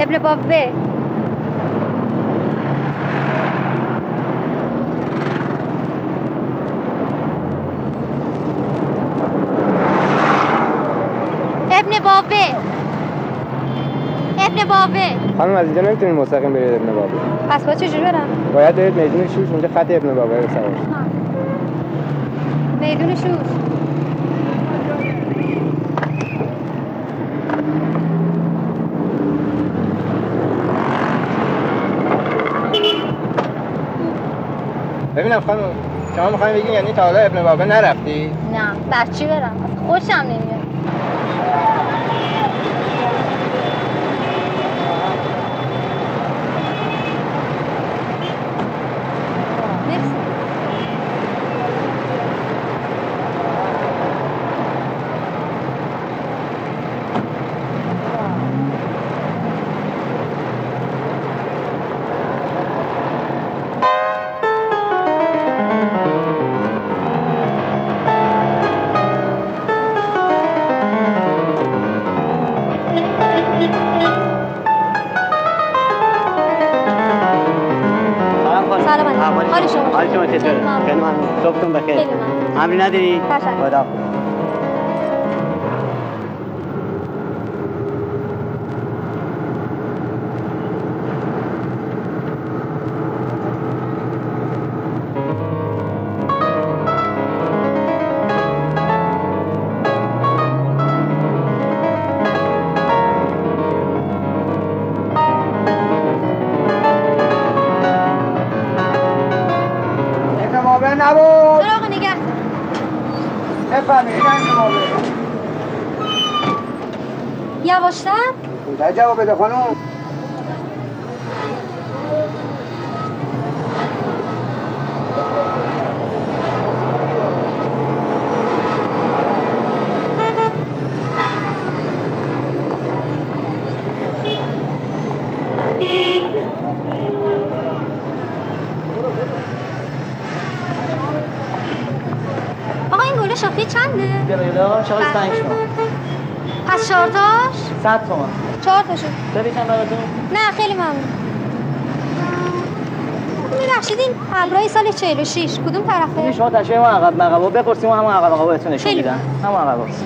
ابن بابه. ابن بابه. ابن بابه. خانم از اینجا نمیتونید مستقیم برید ابن بابه. پس باید چجوری برم؟ باید برید میدون شوش، اونجا خط ابن بابه رو سوار. میدون شوش. ببینم خانم شما میخواین بگین یعنی تا حالا ابن بابه نرفتی؟ نه، در چی برم؟ خوشم نمیاد. حال شما چطوره؟ خیلی ممنون. صبحتون بخیر. امری نداری؟ خدا نبود. برو آقا نگه. بفهمید این جوابه. یواشتر؟ بوده جواب بده خانم. شاخه چنده؟ بله شاخه 5 تومن. پس 4 تاش؟ 100 تومن. 4 تاشو. ببینم براتون؟ نه خیلی ممنون. میبخشید این ابرای سال 46 کدوم طرفه؟ شما تشریح ما عقب مقبا بپرسیم همون عقب مقبا بهتون نشون میدن. همون عقب برس.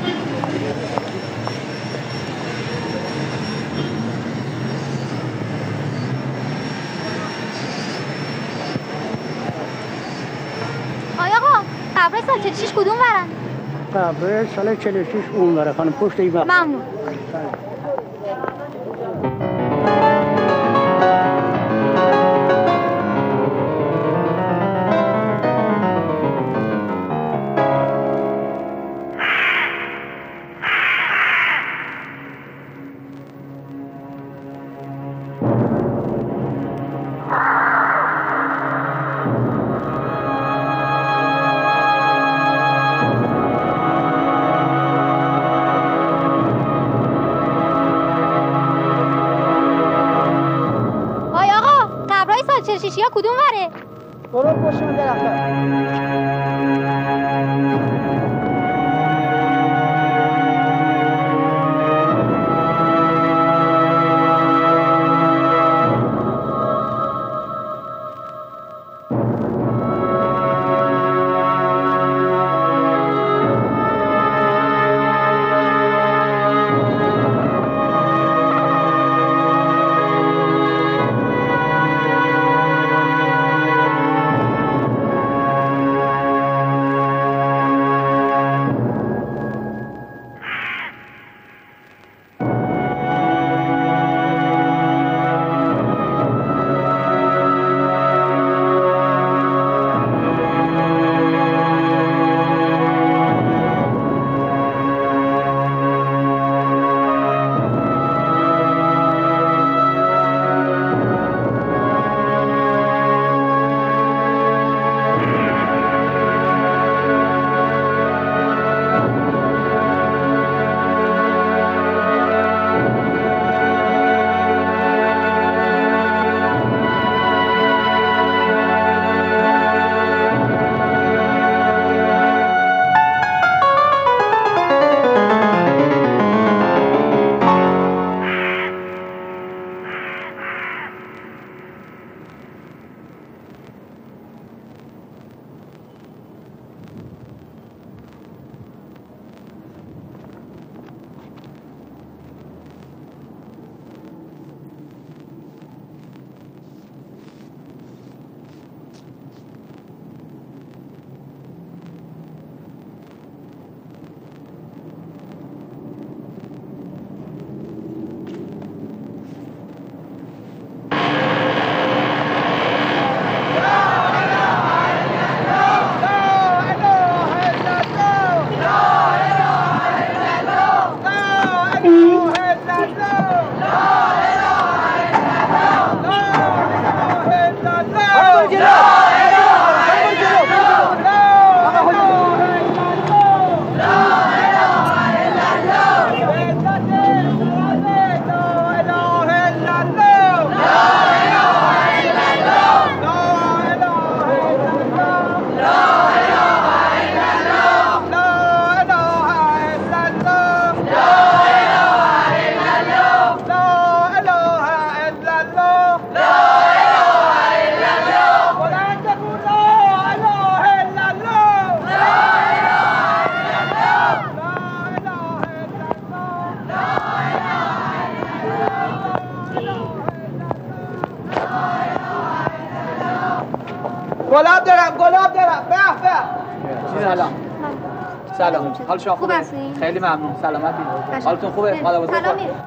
قبرای سال 46 کدوم برن؟ قبرای سال 46 اون بره خانم پشت این وقت. ممنون. چرشیشی ها کدوم وره؟ برو پشت اون درخت. گلاب دارم به سلام سلام حال شما خوبه؟ خیلی ممنون سلامتی حالتون خوبه؟ مادر بزرگ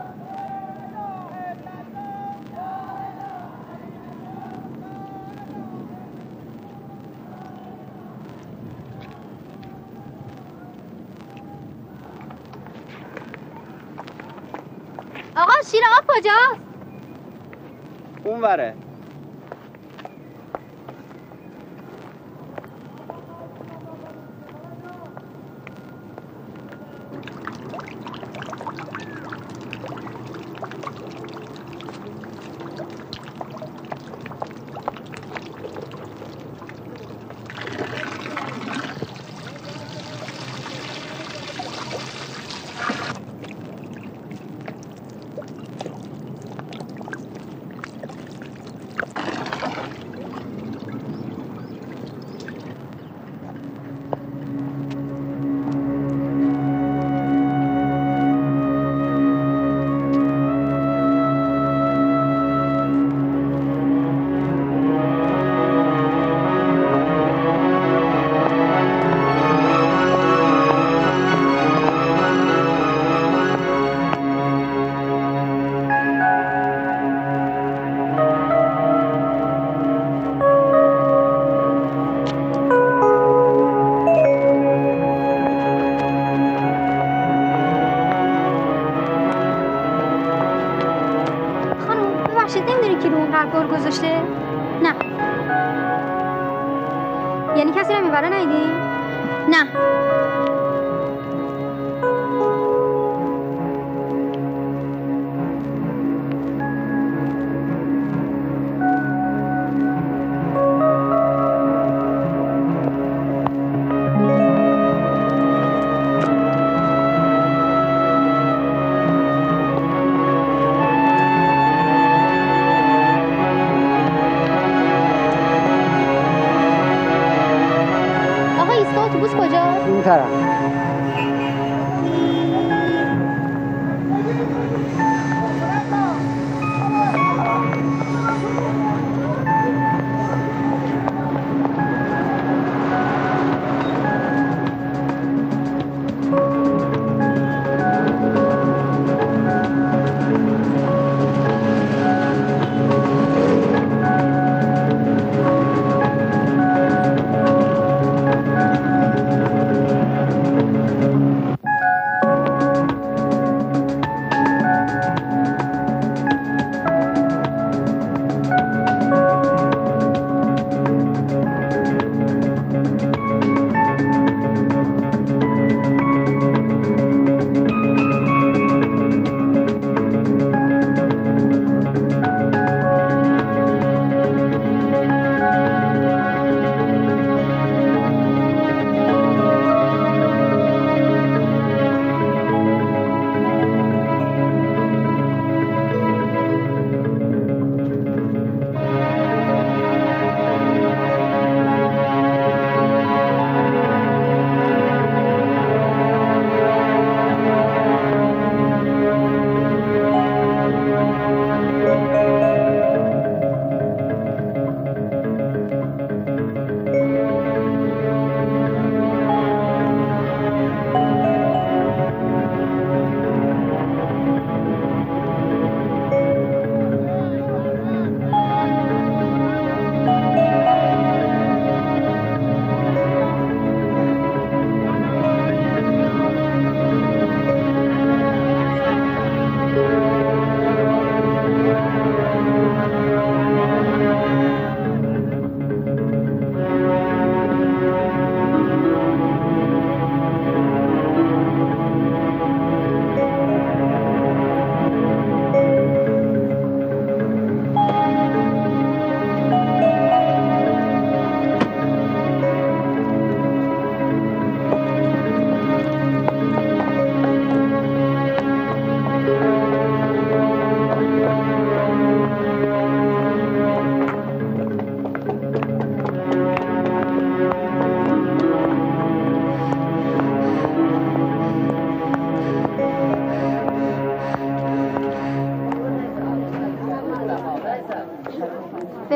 آقا شیر آب کجاست؟ اون وره گل گذاشته؟ نه یعنی کسی رو میبره نیدی؟ نه طرف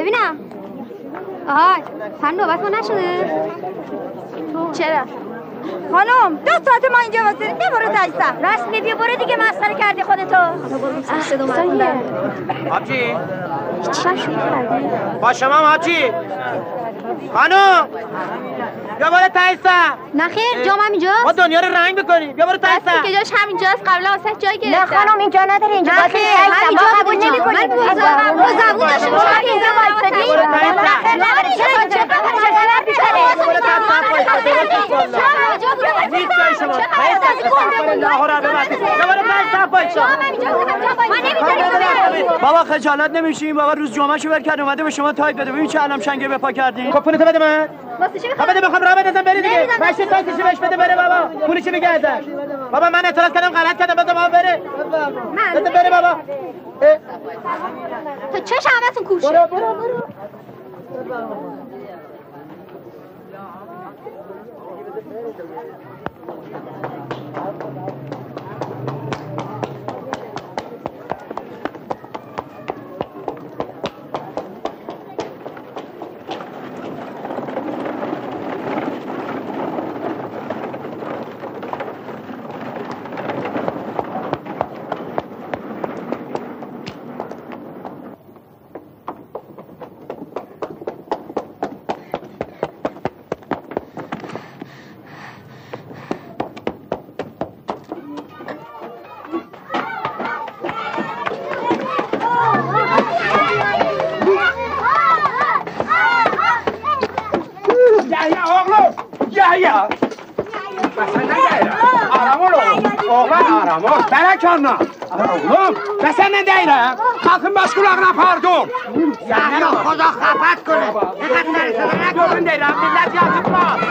ببینم آهای هر نوبت ما نشده چرا؟ خانم 2 ساعت ما اینجا واسه بیا برو تایسا رسمی بیا برو دیگه مسخره کردی خودتو آبجی چشم شروع کردی با شما آبجی خانم بیا برو تایسا نه خیر جام همینجاست ما دنیا رو رنگ بکنیم بیا برو تایسا که جاش همینجاست قبلا واسه جای گرفتم نه خانم اینجا نداره اینجا نه خیر همینجا قبول نمی‌کنی من زبون داشتم شما که اینجا وایسادی بابا خجالت نمیشین بابا روز جمعهشو ور کرد اومده به شما تایپ بده ببین چه علم شنگه بپا کردین خب پولتو بده من بده بخوام راه بندازم بری دیگه ماشین تاکسی بهش بده بره بابا پولی چی میگه ازش بابا من اعتراض کردم غلط کردم بذار ما بره بده بره بابا تو چش همتون کوشه برو Bələkənlə, oğlum, və səndən deyirəm, qalxın baş qulağına pardon. Yəni, xoda xapat qılın. Nə qədər sənə nə görün deyirəm, millət yazıqlar.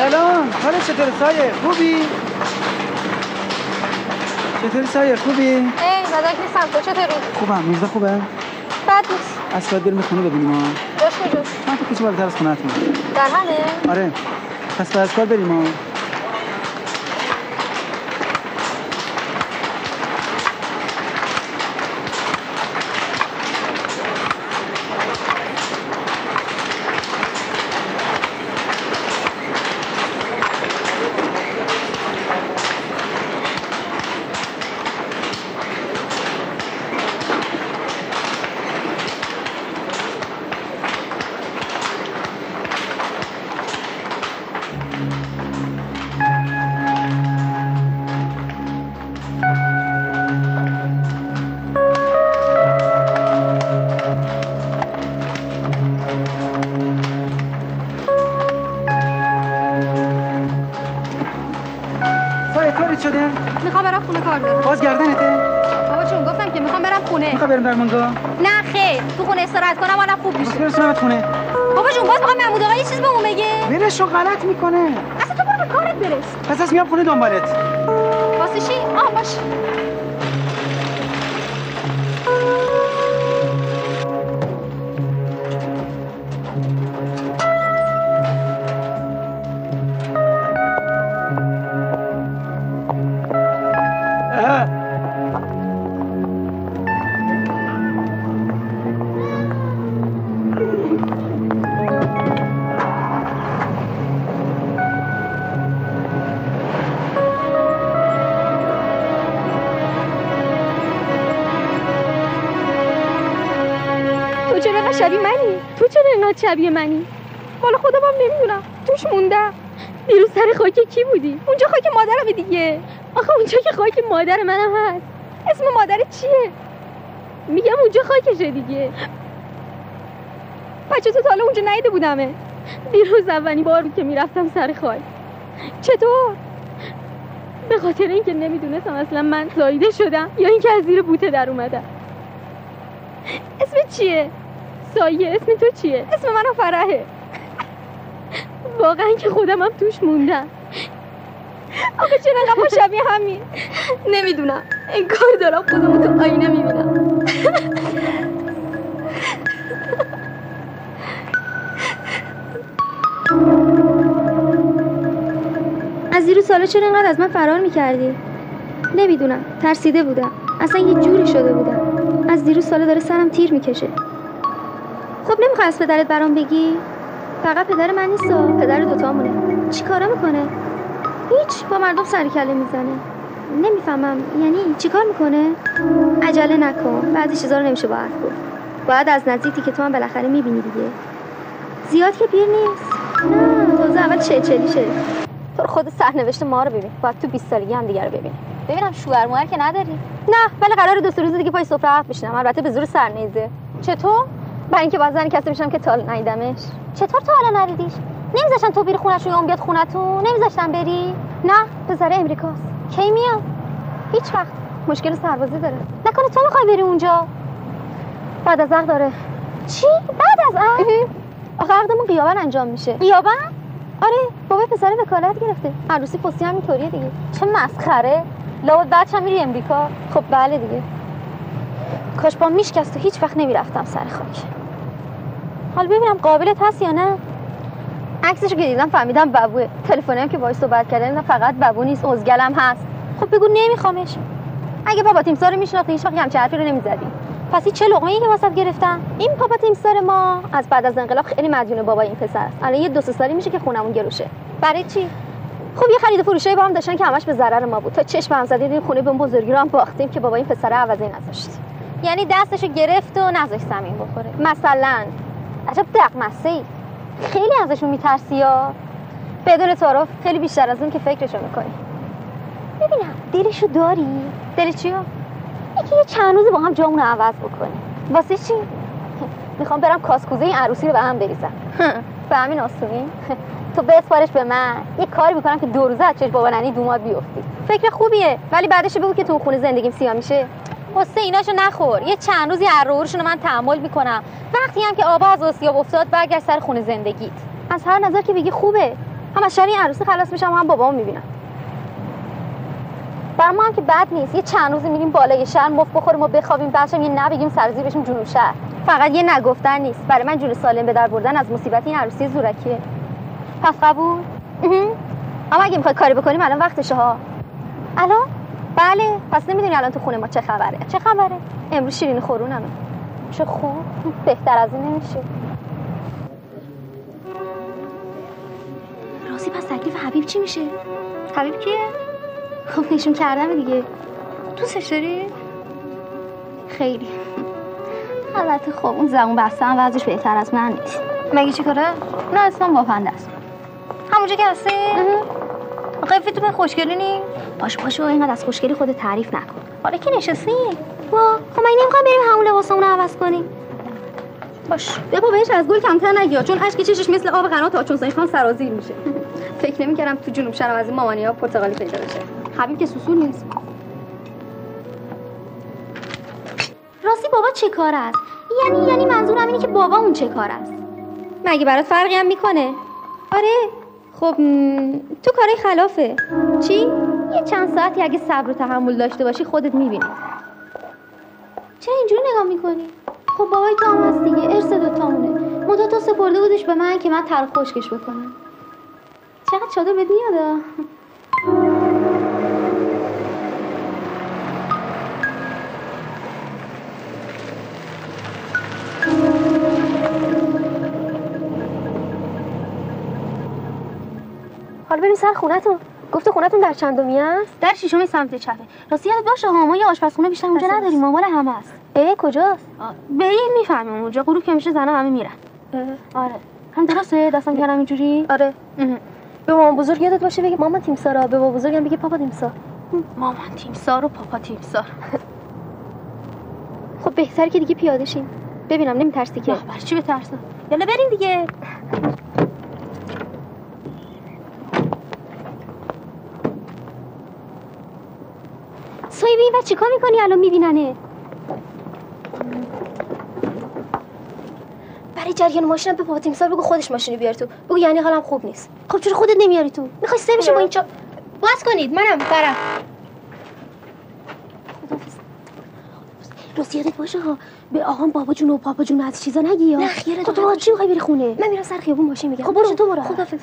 سلام، حالت چطور سایه؟ خوبی؟ چطوری سایه؟ خوبی؟ ای مدک نیستم، تو چطوری؟ خوبم، میرزا خوبه؟ بد نیست. از باید بریم خونه ببینیم ها. جاش کجاست؟ من تو کوچه بالاتر از خونه‌تون. در همه؟ آره. پس بعد از کار بریم ها. میخوام برم خونه کار دارم. باز گردنته؟ بابا چون گفتم که میخوام برم خونه. میخوام برم درمانگاه؟ نه خیر، تو خونه استراحت کنم حالم خوب میشه. برسونمت خونه. بابا جون باز میخوام محمود آقا یه چیز بهمون بگه. ولشو غلط میکنه. اصلا تو برو به کارت برس. پس از میام خونه دنبالت. واسه چی؟ باشه. شبیه منی؟ تو چرا اینقدر شبیه منی؟ والا خودم هم نمیدونم، توش موندم. دیروز سر خاک کی بودی؟ اونجا خاک مادرم دیگه. آخه اونجا که خاک مادر منم هست. اسم مادرت چیه؟ میگم اونجا خاکشه دیگه. بچه تو تا حالا اونجا نیده بودمه. دیروز اولین بار بود که میرفتم سر خاک. چطور؟ به خاطر اینکه نمیدونستم اصلا من زایده شدم یا اینکه از زیر بوته در اومدم. اسمت چیه؟ سایه. اسم تو چیه؟ اسم منم فرحه. واقعا که خودم هم توش موندم. آخه چرا انقدر شبیه همین؟ نمیدونم، انگار دارم خودمو تو آینه میبینم. از دیروز سالا چرا انقدر از من فرار میکردی؟ نمیدونم، ترسیده بودم. اصلا یه جوری شده بودم. از دیروز سالا داره سرم تیر میکشه. خب نمیخوای از پدرت برام بگی؟ فقط پدر من نیست و پدر دوتامونه. چی کارا میکنه؟ هیچ، با مردم سر کله میزنه. نمیفهمم، یعنی چی کار میکنه؟ عجله نکن، بعضی چیزا رو نمیشه با حرف گفت. باید از نزدیکی که تو هم بالاخره میبینی دیگه. زیاد که پیر نیست. نه، تازه اول چلیشه. تو خود سرنوشت ما رو ببین. باید تو 20 سالگی هم دیگه رو ببینی. ببینم شوهر موهر که نداری؟ نه، ولی قراره 2 روز دیگه پای سفره حرف بشینم. البته به زور سرنیزه. چطور؟ برای اینکه باز زنی کسی بشم که تا حالا ندیدمش. چطور تا حالا ندیدیش؟ نمیذاشتن تو بری خونه‌ش و اون بیاد خونه‌تون؟ نمیذاشتن بری؟ نه، پسر امریکاست. کی میاد؟ هیچ وقت. مشکل سربازی داره. نکنه تو میخوای بری اونجا؟ بعد از عقد داره. چی؟ بعد از عقد؟ آخه عقدمون غیاباً انجام میشه. غیاباً؟ آره، بابا پسر وکالت گرفته. عروسی پستی هم اینطوریه دیگه. چه مسخره. لابد بعدش هم میری امریکا. خب بله دیگه. کاش با میشکست و هیچ وقت نمیرفتم سر خاک. حالا ببینم قابلت هست یا نه. عکسشو که دیدم فهمیدم ببوه. تلفنم که باهاش صحبت کردن فقط ببو نیست، ازگلم هست. خب بگو نمیخوامش. اگه بابا تیمسار میشناختی هیچ وقت همچین حرفی رو نمیزدی. پس این چه لقمه‌ای که واسط گرفتم؟ این بابا تیمسار ما از بعد از انقلاب خیلی مدیون بابا این پسر است. الان یه 2 سالی میشه که خونمون گروشه. برای چی؟ خب یه خرید و فروشای با هم داشتن که همش به ضرر ما بود. تا چشم هم زدیم خونه به اون بزرگی رو هم باختیم که بابا این پسر عوضی نذاشت. یعنی دستشو گرفت و نذاشت زمین بخوره. مثلا عجب دغمسه‌ای. خیلی ازشون میترسی یا بدون تعارف خیلی بیشتر از اون که فکرشو میکنی. ببینم دلشو داری؟ دل چیو؟ یکی یه چند روز با هم جامون رو عوض بکنی. واسه چی؟ میخوام برم کاسکوزه این عروسی رو به هم بریزم. به همین آسونی؟ تو بسپارش به من. یه کاری میکنم که 2 روزه از چشم بابا ننی دوماد بیفتی. فکر خوبیه، ولی بعدش بگو که تو خونه زندگیم سیاه میشه. قصه ایناشو نخور. یه چند روزی هرورشونو من تحمل میکنم. وقتی هم که آبا از آسیاب افتاد برگشت سر خونه زندگیت. از هر نظر که بگی خوبه. هم از شر این عروسی خلاص میشم هم بابامو میبینم. برای ما هم که بد نیست. یه چند روزی میریم بالای شهر مفت بخوریم و بخوابیم، بعدش یه نبگیم سرزیر بشیم جنوب شهر. فقط یه نگفتن نیست. برای من جون سالم به در بردن از مصیبت این عروسی زورکیه. پس قبول؟ اما اگه میخوای کاری بکنیم الان وقتشه ها. الان؟ بله. پس نمیدونی الان تو خونه ما چه خبره؟ چه خبره؟ امروز شیرینی خورونمه. چه خوب. بهتر از این نمیشه. راستی پس تکلیف حبیب چی میشه؟ حبیب کیه؟ خب نشون کردم دیگه. دوستش داری؟ خیلی. البته خب اون زبون بسته هم وضعش بهتر از من نیست. مگه چی کاره؟ نه اصلا بافنده است. همونجا که هستی؟ قیفی تو به خوشگلی نی؟ پاشو اینقدر از خوشگلی خودت تعریف نکن. حالا که نشستی؟ وا خب من نمیخوام بریم همون لباسمون رو عوض کنیم. باش. بابا بهش از گل کمتر نگیا چون اشک چشش مثل آب قنات آچونسانی خان سرازیر میشه. فکر نمی‌کردم تو جنوب شهر از این مامانی‌ها پرتغالی پیدا بشه. حبیب که سوسول نیست. راستی بابا چه کار است؟ یعنی منظورم اینه که بابامون چه کار است؟ مگه برات فرقی هم میکنه؟ آره. خب تو کاری خلافه. چی؟ یه چند ساعتی اگه صبر و تحمل داشته باشی خودت میبینی. چرا اینجوری نگاه میکنی؟ خب بابای تو هم هست دیگه، ارث دوتامونه. مدت تا سپرده بودش به من که من تر خشکش بکنم. چقدر چادر بهت میاده؟ حالا بریم سر خونتون. گفت خونتون در چندمی است؟ در ششمی سمت چپه. راستی یادت باشه ها ما یه آشپزخونه بیشتر اونجا نداریم، مال همه است. کجاست؟ بریم میفهمیم اونجا. غروب که میشه زنا همه میرن. آره. هم درسته دستم کردم اینجوری؟ آره. به مامان بزرگ یادت باشه بگی مامان تیمسارا، به بابا بزرگم بگی پاپا تیمسار. مامان تیمسار و پاپا تیمسار. خب بهتره که دیگه پیاده شیم. ببینم نمیترسی که؟ برای چی بترسم؟ یالا بریم دیگه. سوی ببین و چیکار میکنی الان میبیننه؟ برای جریان ماشینم به پاپا تیمسار بگو خودش ماشینو بیار تو. بگو یعنی حالم خوب نیست. خب چرا خودت نمیاری تو؟ میخوای سه بشه با این باز کنید منم برم. راستی یادت باشه ها به آقام بابا جون و پاپا جون از چیزا نگی ها. نه خیره تو چی میخوای بری خونه؟ من میرم سر خیابون ماشین میگیرم. خب برو تو برو. خدافظ.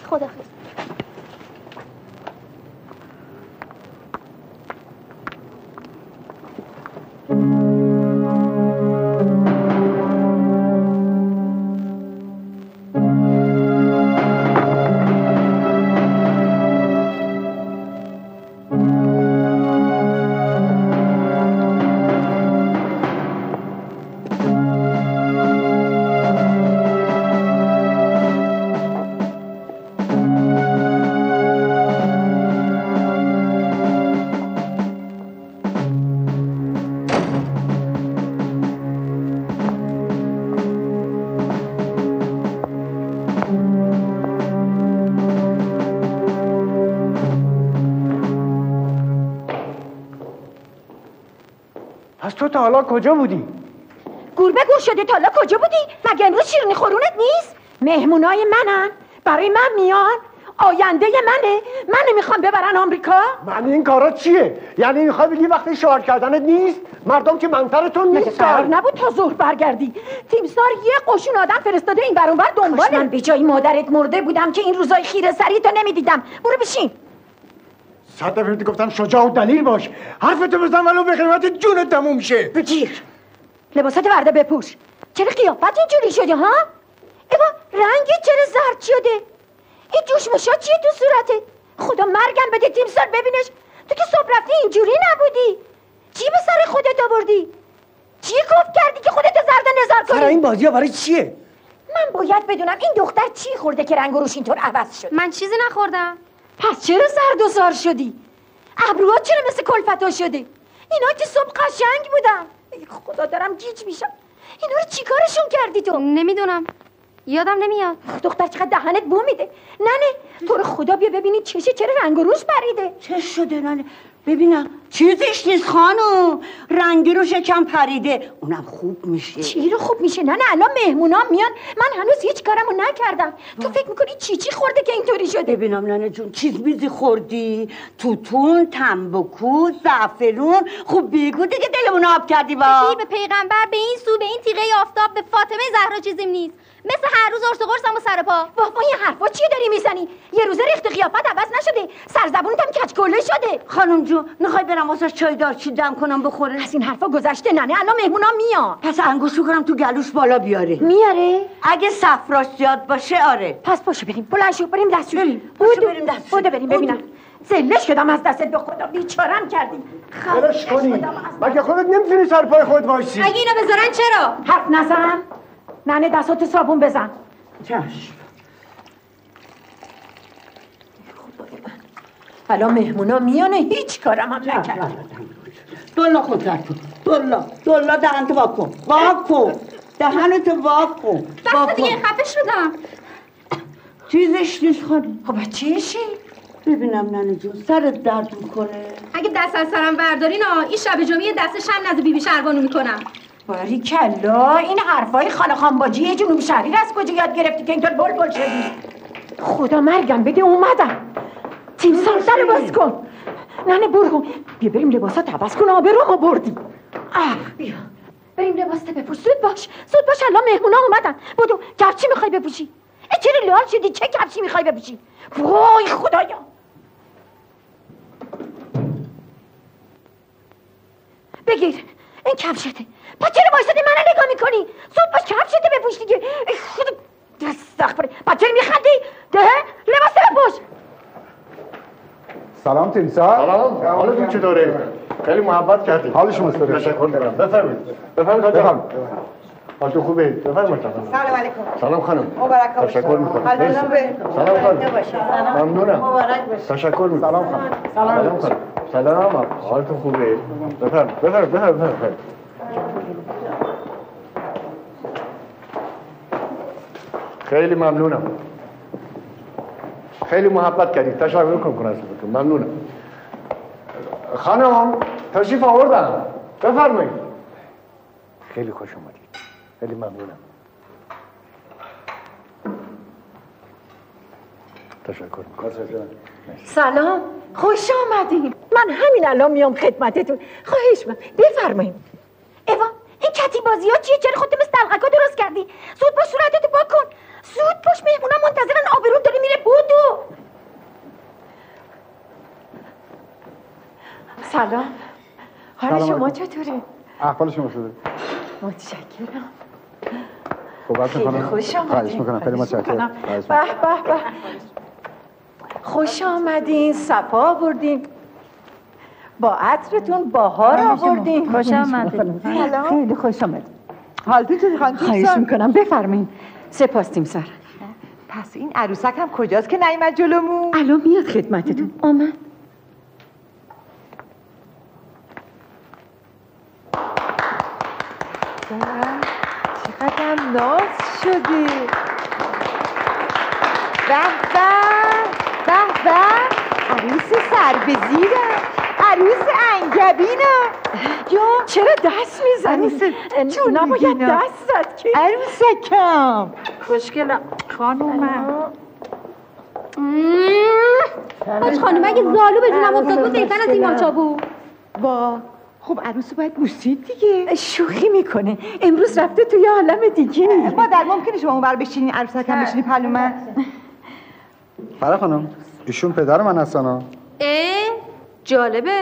تو تا حالا کجا بودی؟ گربه گور شده تا حالا کجا بودی؟ مگه امروز شیرینی خورونت نیست؟ مهمونای منن، برای من میان، آینده منه، منو میخوام ببرن آمریکا؟ من این کارا چیه؟ یعنی میخوای بگی وقتی شعار کردنت نیست؟ مردم که منترتون نیست. قرار نبود تا ظهر برگردی. تیمسار یه قشون آدم فرستاده این ور اون ور دنباله. من به جای مادرت مرده بودم که این روزای خیره سری تو نمیدیدم. برو بشین. 100 دفعه گفتم شجاع و دلیل باش. حرفتو بزن ولو به قیمت جونت تموم شه. بگیر. لباسات ورده بپوش. چرا قیافت اینجوری شده ها؟ ایوا رنگت چرا زرد شده؟ این جوشموشا چیه تو صورته؟ خدا مرگم بده تیمسار ببینش. تو که صبح رفتی اینجوری نبودی. چی به سر خودت آوردی؟ چی گفت کردی که خودت زرد نزار کنی؟ سر این بازی‌ها برای چیه؟ من باید بدونم این دختر چی خورده که رنگ و روش اینطور عوض شد. من چیزی نخوردم. پس چرا زرد و زار شدی؟ ابروات چرا مثل کلفتا شده؟ اینا که صبح قشنگ بودن. ای خدا دارم گیج میشم. اینا رو چیکارشون کردی تو؟ نمیدونم. یادم نمیاد. دختر چقدر دهنت بو میده. ننه تو رو خدا بیا ببینی چشه چرا رنگ و روش پریده. چه شده ننه؟ ببینم چیزیش نیست خانم، رنگی رو شکم پریده، اونم خوب میشه. چی رو خوب میشه؟ نه الان مهمونا میان، من هنوز هیچ کارمو نکردم. تو فکر میکنی چی خورده که اینطوری شده؟ ببینم ننه جون، چیز میزی خوردی؟ توتون، تنباکو، زعفرون، خوب بگو دیگه دلمون آب کردی با. به پیغمبر، به این سو، به این تیغه آفتاب، به فاطمه زهرا چیزیم نیست. مثل هر روز قرص و قرصم و سر پا. بابا این حرفا چیه داری میزنی؟ یه روزه ریخت قیافت عوض نشده، سرزبونت هم کچکله شده. خانم جون میخوای برم واسش چای دارچین دم کنم بخوره؟ از این حرفا گذشته ننه، الان مهمونا میان. پس انگوشو کنم تو گلوش بالا بیاره. میاره؟ اگه صفراش زیاد باشه آره. پس پاشو بریم، بلند شو بریم دستشویی. بریم دستشویی. بودو بریم ببینم. زله شدم از دستت، به خدا بیچارم کردی. خلاص کنی. مگه خودت نمیتونی سر پای خودت وایسی؟ اگه اینو بذارن چرا؟ حرف نزن. ننه دستات صابون بزن. چشم. الان مهمونا میانه، هیچ کارم هم نکردم. دلا خودت دلا دهنتو واکن دهنتو واکن. بس دیگه خفه شدم. چیزش نیست خانم. خب چیشی؟ ببینم ننه جون سرت درد میکنه؟ اگه دست از سرم بردارین این شب جمعه دست شم نزد بیبی شروانو میکنم. باری کلا، این حرفای خاله خانباجی جنوب شهری از کجا یاد گرفتی که اینطور بلبل شدی؟ خدا مرگم بده اومدم. تیم سر باز کن. ننه برو بیا بریم لباسات عوض کن، آبرومو بردی. بیا بریم لباست بپوش. زود باش الان مهمونا اومدن. بدو کفشی میخوای بپوشی؟ چرا لال شدی؟ چه کفشی میخوای بپوشی؟ وای خدایا. بگیر این کفشته. پس چرا وایسادی منو نگاه میکنی؟ زود باش کفشته بپوش دیگه. ای خدا استغفر. پس چرا میخندی؟ ده لباس بپوش. سلام تیمسار. سلام. حالتون چطوره؟ خیلی محبت کردید. حال شما چطوره؟ تشکر می‌کنم. بفرمایید. حالتون خوبه؟ بفرمایید. سلام علیکم. سلام خانم. مبارک باشه. تشکر می‌کنم. حالتون خوبه؟ سلام خانم. ممنونم. مبارک باشه. تشکر می‌کنم. سلام خانم. سلام خانم. سلام. حالتون خوبه؟ بفرمایید. خیلی ممنونم. خیلی محبت کردید. تشکر می‌کنم ازتون. ممنونم. خانم تشریف آوردم. بفرمایید. خیلی خوش اومدید. خیلی ممنونم. تشکر می‌کنم. سلام، خوش آمدین. من همین الان میام خدمتتون. خواهش می‌کنم بفرمایید. ایوا این کتی بازی‌ها چیه؟ چرا خودت مثل دلقکا درست کردی؟ زود باش صورتتو پاک کن. زود باش، مهمونا منتظرن، آبرون داره میره. بودو. سلام. حال شما چطوره؟ احوال شما چطوره؟ متشکرم. خیلی خیلی خوش آمدین. خواهش می‌کنم. خیلی متشکرم. به. خوش آمدین، صفا آوردین. با عطرتون بهار آوردین. خوش آمدین. خیلی خوش آمدین. حالتون چطوره خانم؟ خواهش میکنم بفرمایید. سپاس تیمسار. پس این عروسک هم کجاست که نیامد جلومون؟ الان میاد خدمتتون. آمد. چقدر ناز شدی. به عروس سر به زیرم، عروس انگبینم. یا چرا دست میزنی؟ نباید دست زد که. عروسکم خوشگلم خانومم. باش خانم اگه زالو به جونم افتاد بود بهتر از این ماچا بود. خب عروسو باید بوسید دیگه. شوخی میکنه، امروز رفته توی عالم دیگه. مادر ممکنه شما اونور بشینین عروسکم بشینی پلو من؟ فرا خانم ایشون پدر من هستن. جالبه.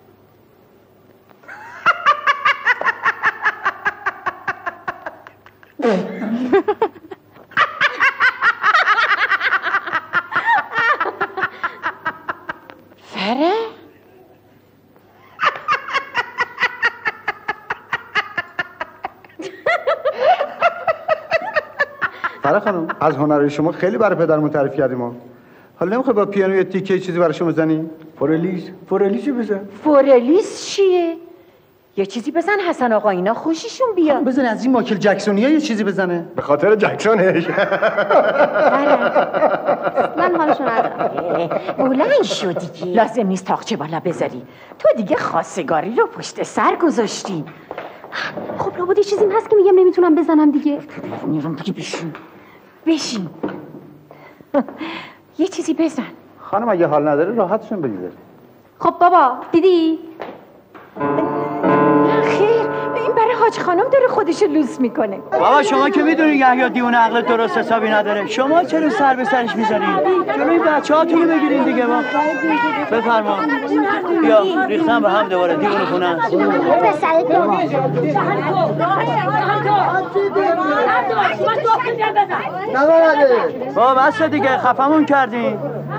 فره؟ فرا خانم از هنرهای شما خیلی برای پدرمون تعریف کردیم. حالا نمیخوای با پیانو یه تیکه چیزی براشون بزنی؟ فورلیسو بزن. فورلیس چیه؟ یه چیزی بزن حسن آقا، اینا خوششون بیاد. بزن از این مایکل جکسونیا یه چیزی بزنه. به خاطر جکسونش. من اصلا حالشو ندارم. بلند شو دیگه. لازم نیست تاقچه بالا بذاری. تو دیگه خواستگاری رو پشت سر گذاشتی. خب لابد یه چیزی هست که میگم نمیتونم بزنم دیگه. میرم دیگه بشین. یه چیزی بزن. خانم اگه حال نداره راحتشون بگذار. خب بابا دیدی؟ خیر این برای حاج خانم داره خودشو لوس میکنه. بابا شما که میدونی یحیی دیونه عقل درست حسابی نداره. شما چرا سر به سرش میذارین؟ جلوی بچه‌هاتونو بگیرین دیگه. ما بفرما. بیا ریختم به هم دوباره دیونه خونه. بابا بس دیگه خفمون کردین.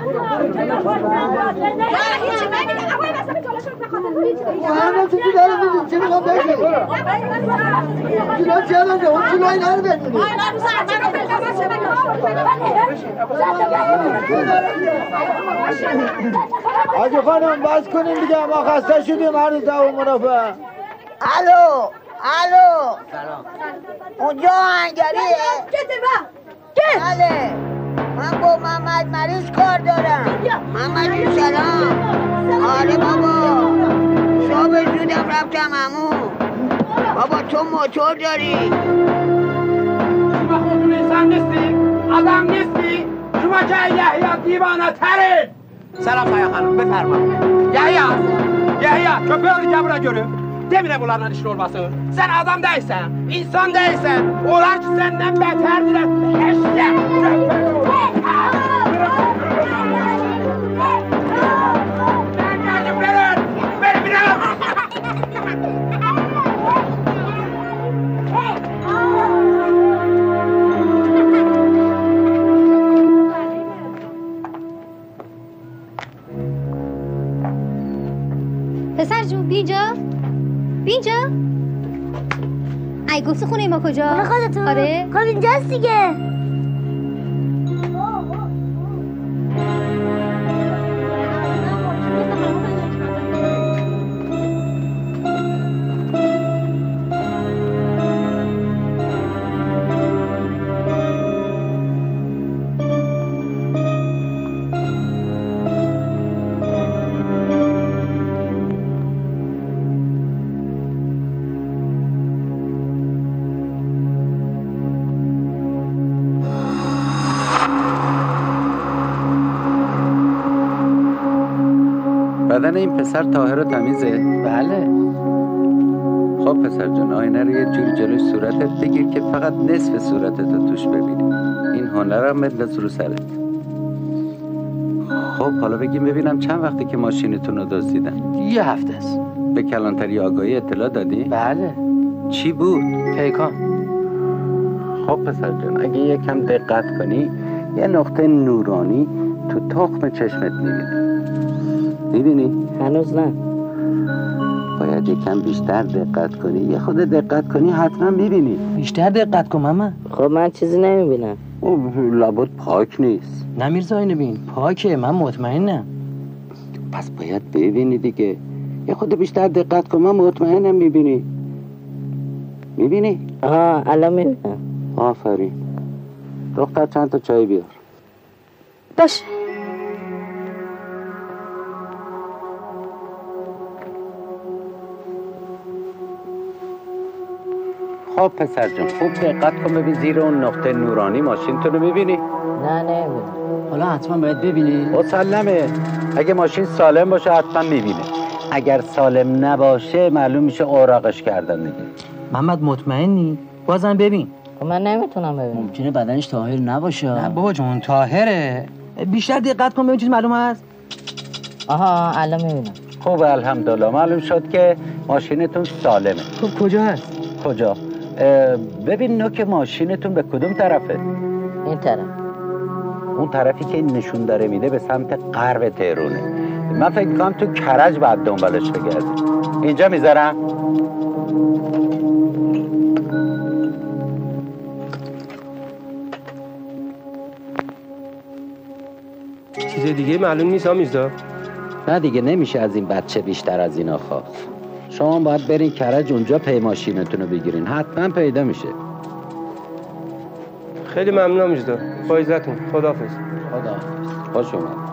آجا خانم بس کنیم دیگه ما خسته شدیم هر روز دوام مرافع. الو سلام اونجا آهنگریه؟ بله من با محمد مریض کار دارم. محمد سلام. آره بابا صبح زودم رفتم عمو. بابا تو موتور داری؟ شما خودتون انسان نیستی؟ آدم نیستی؟ شما که یحیی دیوانه ترین. سلام Sayın xanım, befərma. Yahya, köpəyi gəbirə görüb. Demirəm onlarla işin olmasın. Sən adam deyilsən, insan deyilsən. Onlar ki səndən bətərdirlər. Eşlər, پسر جون بینجا ای گفتی خونه ما کجا؟ خونه خودتون؟ آره خب اینجاست دیگه. بدن این پسر طاهر و تمیزه؟ بله. خب پسر جان آینه رو یه جوری جلوی صورتت بگیر که فقط نصف صورتت رو توش ببینی. این هنرم بنداز رو سرت. خب حالا بگیم ببینم چند وقتی که ماشینتون رو دزدیدن؟ یه هفته است. به کلانتری آگاهی اطلاع دادی؟ بله. چی بود؟ پیکان. خب پسر جان اگه یکم دقت کنی یه نقطه نورانی تو تخم چشمت میبینی؟ هنوز نه. باید یکم بیشتر دقت کنی. یه خود دقت کنی حتما میبینی. بیشتر دقت کن ماما. خب من چیزی نمیبینم. لابد پاک نیست. نه میرزا اینو ببین پاکه، من مطمئنم. پس باید ببینی دیگه. یه خود بیشتر دقت کن، من مطمئنم میبینی. میبینی؟ الان میبینم. آفرین. دختر چند تا چای بیار. باشه. خب پسر جون خوب دقت کن ببین زیر اون نقطه نورانی ماشین تو رو میبینی؟ نه نمیبینم. حالا حتما باید ببینی. مسلمه. اگه ماشین سالم باشه حتما میبینه. اگر سالم نباشه معلوم میشه اوراقش کردن دیگه. محمد مطمئنی؟ بازم ببین. من نمیتونم ببینم. ممکنه بدنش طاهر نباشه. نه بابا جون طاهره. بیشتر دقت کن ببین چیز معلوم هست. الان میبینم. خوب الحمدلله معلوم شد که ماشینتون سالمه. خب کجا هست؟ کجا؟ ببین نوک ماشینتون به کدوم طرفه؟ این طرف. اون طرفی که نشون داره میده به سمت غرب تهرونه. من فکر می‌کنم تو کرج باید دنبالش بگردی. اینجا میذارم. چیز دیگه معلوم نیست آمیزا. نه دیگه نمیشه از این بچه بیشتر از اینا خواست. شما باید برین کرج اونجا پی ماشینتون رو بگیرین. حتما پیدا میشه. خیلی ممنونم میزدا. با عزتون. خداحافظ. خداحافظ. خوش اومد.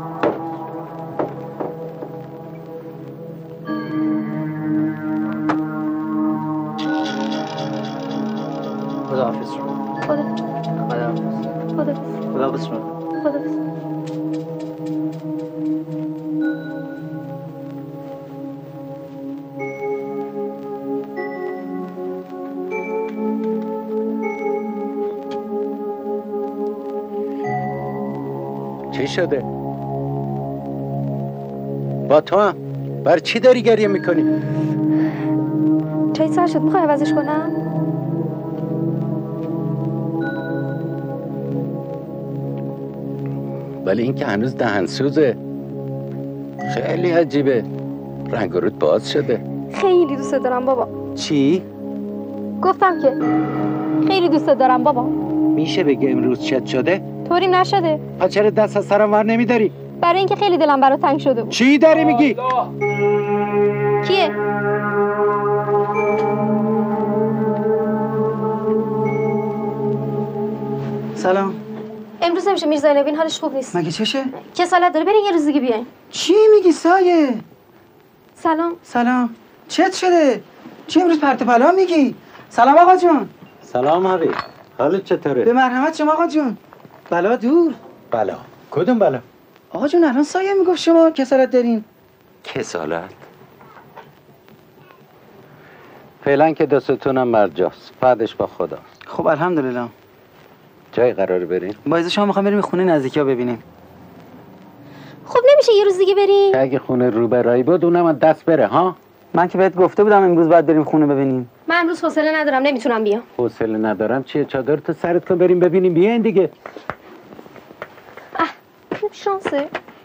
خداحافظ. خداحافظ. خداحافظ. خداحافظ. چی شده؟ با تو هم؟ بر چی داری گریه میکنی؟ چای سر شد، میخوای عوضش کنم؟ ولی این که هنوز دهنسوزه. خیلی عجیبه. رنگ و رود باز شده. خیلی دوست دارم بابا. چی؟ گفتم که خیلی دوست دارم بابا. میشه بگه امروز چت شده؟ طوری نشده. پس چرا دست از سرم ور نمیداری؟ برای اینکه خیلی دلم برات تنگ شده بود. چی داری میگی؟ کیه؟ سلام. امروز نمیشه میرزا نبین حالش خوب نیست. مگه چشه؟ کسالت داره، برین یه روز دیگه بیاین. چی میگی سایه؟ سلام. سلام. چت شده؟ چی امروز پرت پلا میگی؟ سلام آقا جون. سلام حبیب. حالت چطوره؟ به مرحمت شما آقا جون. بلا دور. بلا. کدوم بلا؟ آقا جون الان سایه میگفت شما کسالت دارین. کسالت؟ فعلا که دستتونم مرجاست. بعدش با خدا. خب الحمدلله. جای قرار بریم؟ با اجازه شما میخوام بریم خونه نزدیکا ببینیم. خب نمیشه یه روز دیگه بریم؟ اگه خونه روبرایی بود اونم از دست بره ها؟ من که بهت گفته بودم امروز باید بریم خونه ببینیم. من امروز حوصله ندارم، نمیتونم بیام. حوصله ندارم چیه؟ چادر تو سرت کن بریم ببینیم. بیاین دیگه. شانسه.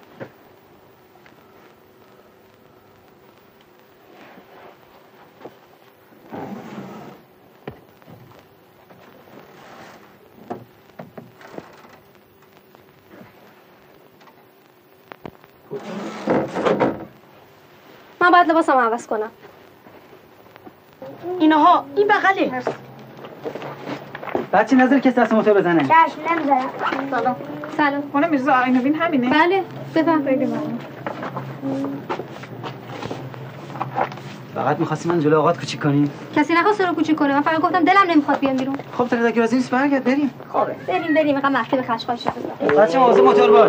من باید لباسم عوض کنم. اینها این بغله. بچه نظر کسی دست موتور بزنه. چشم نمیذارم. سلام. سلام. خانم میرزا آینوین همینه؟ بله بفهم. خیلی ممنون. فقط می‌خواستی من جلو آقات کوچیک کنی؟ کسی نخواست رو کوچیک کنه، من فقط گفتم دلم نمیخواد بیام بیرون. خب تا که راضی نیست برگرد بریم. خب بریم اینقدر مخفی به خشخاش شده. بچه مواظب موتور باش.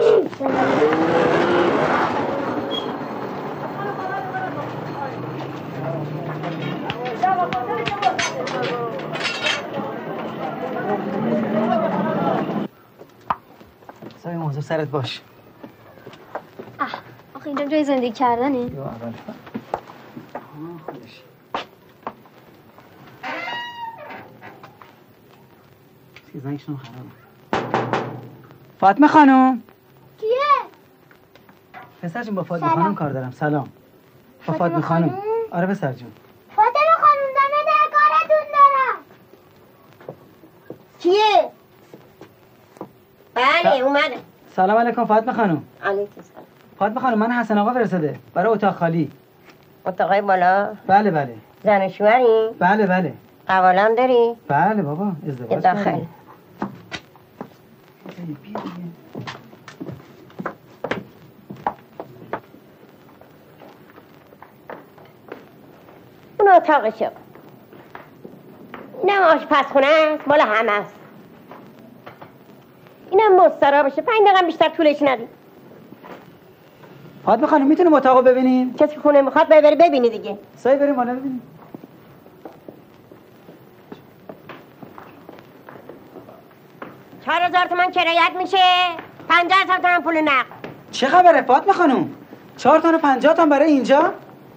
سایه مواظب سرت باش. آخه اینجا جای زندگی کردنه. زنگشون خرابه. فاطمه خانم. کیه؟ پسر جون با فاطمه خانم کار دارم. سلام. با فاطمه خانم. آره پسر جون. فاطمه خانم دمه در کارتون دارم. کیه؟ بله اومده. سلام علیکم فاطمه خانم. علیکم سلام. فاطمه خانم من حسن آقا فرستاده برای اتاق خالی. اتاقای بالا؟ بله بله. زن و شوهری؟ بله بله. قوالم داری؟ بله بابا ازدواج داخل. اون اتاقشه. اینم آشپزخونه است، مال همه است. اینم مسترا بشه، 5 دقیقه بیشتر طولش ندید. فاطمه خانم میتونیم اتاقو ببینیم؟ کسی خونه میخواد بری ببینی دیگه. سایه بریم بالا ببینیم. 4000 تومان کرایت میشه، 50,000 تومان پول نقد. چه خبره فاطمه خانم؟ 4 تا و 50 تا برای اینجا؟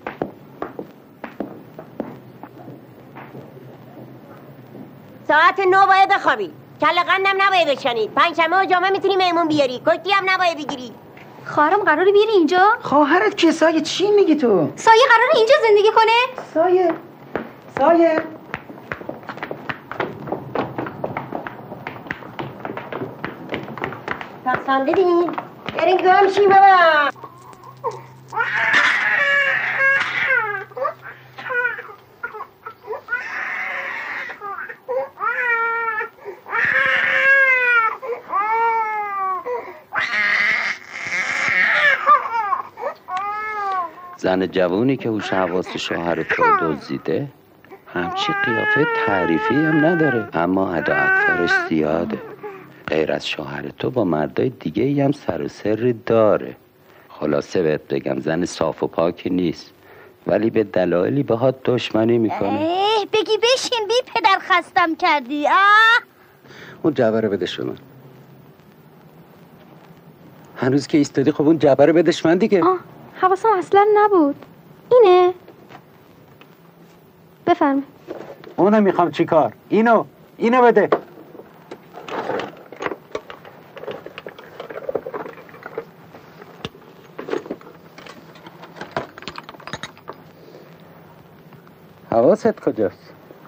ساعت 9 باید بخوابی. کله قندم نباید بشنید. 5 شنبه و جمعه میتونی مهمون بیاری. کشتی هم نباید بگیری. خواهرم قراره بیاری اینجا؟ خواهرت که سایه چی میگی تو؟ سایه قراره اینجا زندگی کنه؟ سایه سایه پسندیدین؟ برین گم شیم بابا. زن جوونی که هوش حواس شوهر تو دزدیده همچی قیافه تعریفی هم نداره، اما ادا اطوارش زیاده. غیر از شوهر تو با مردای دیگه ای هم سر و سری داره. خلاصه بهت بگم زن صاف و پاکی نیست، ولی به دلایلی باهات دشمنی میکنه. بگی بشین بی پدر خستم کردی. اون جعبه رو بدش به من. هنوز که ایستادی خب اون جعبه رو بدش من دیگه. حواسم اصلا نبود. اینه؟ بفرمایید. اونو میخوام چیکار؟ اینو بده. حواست کجاست؟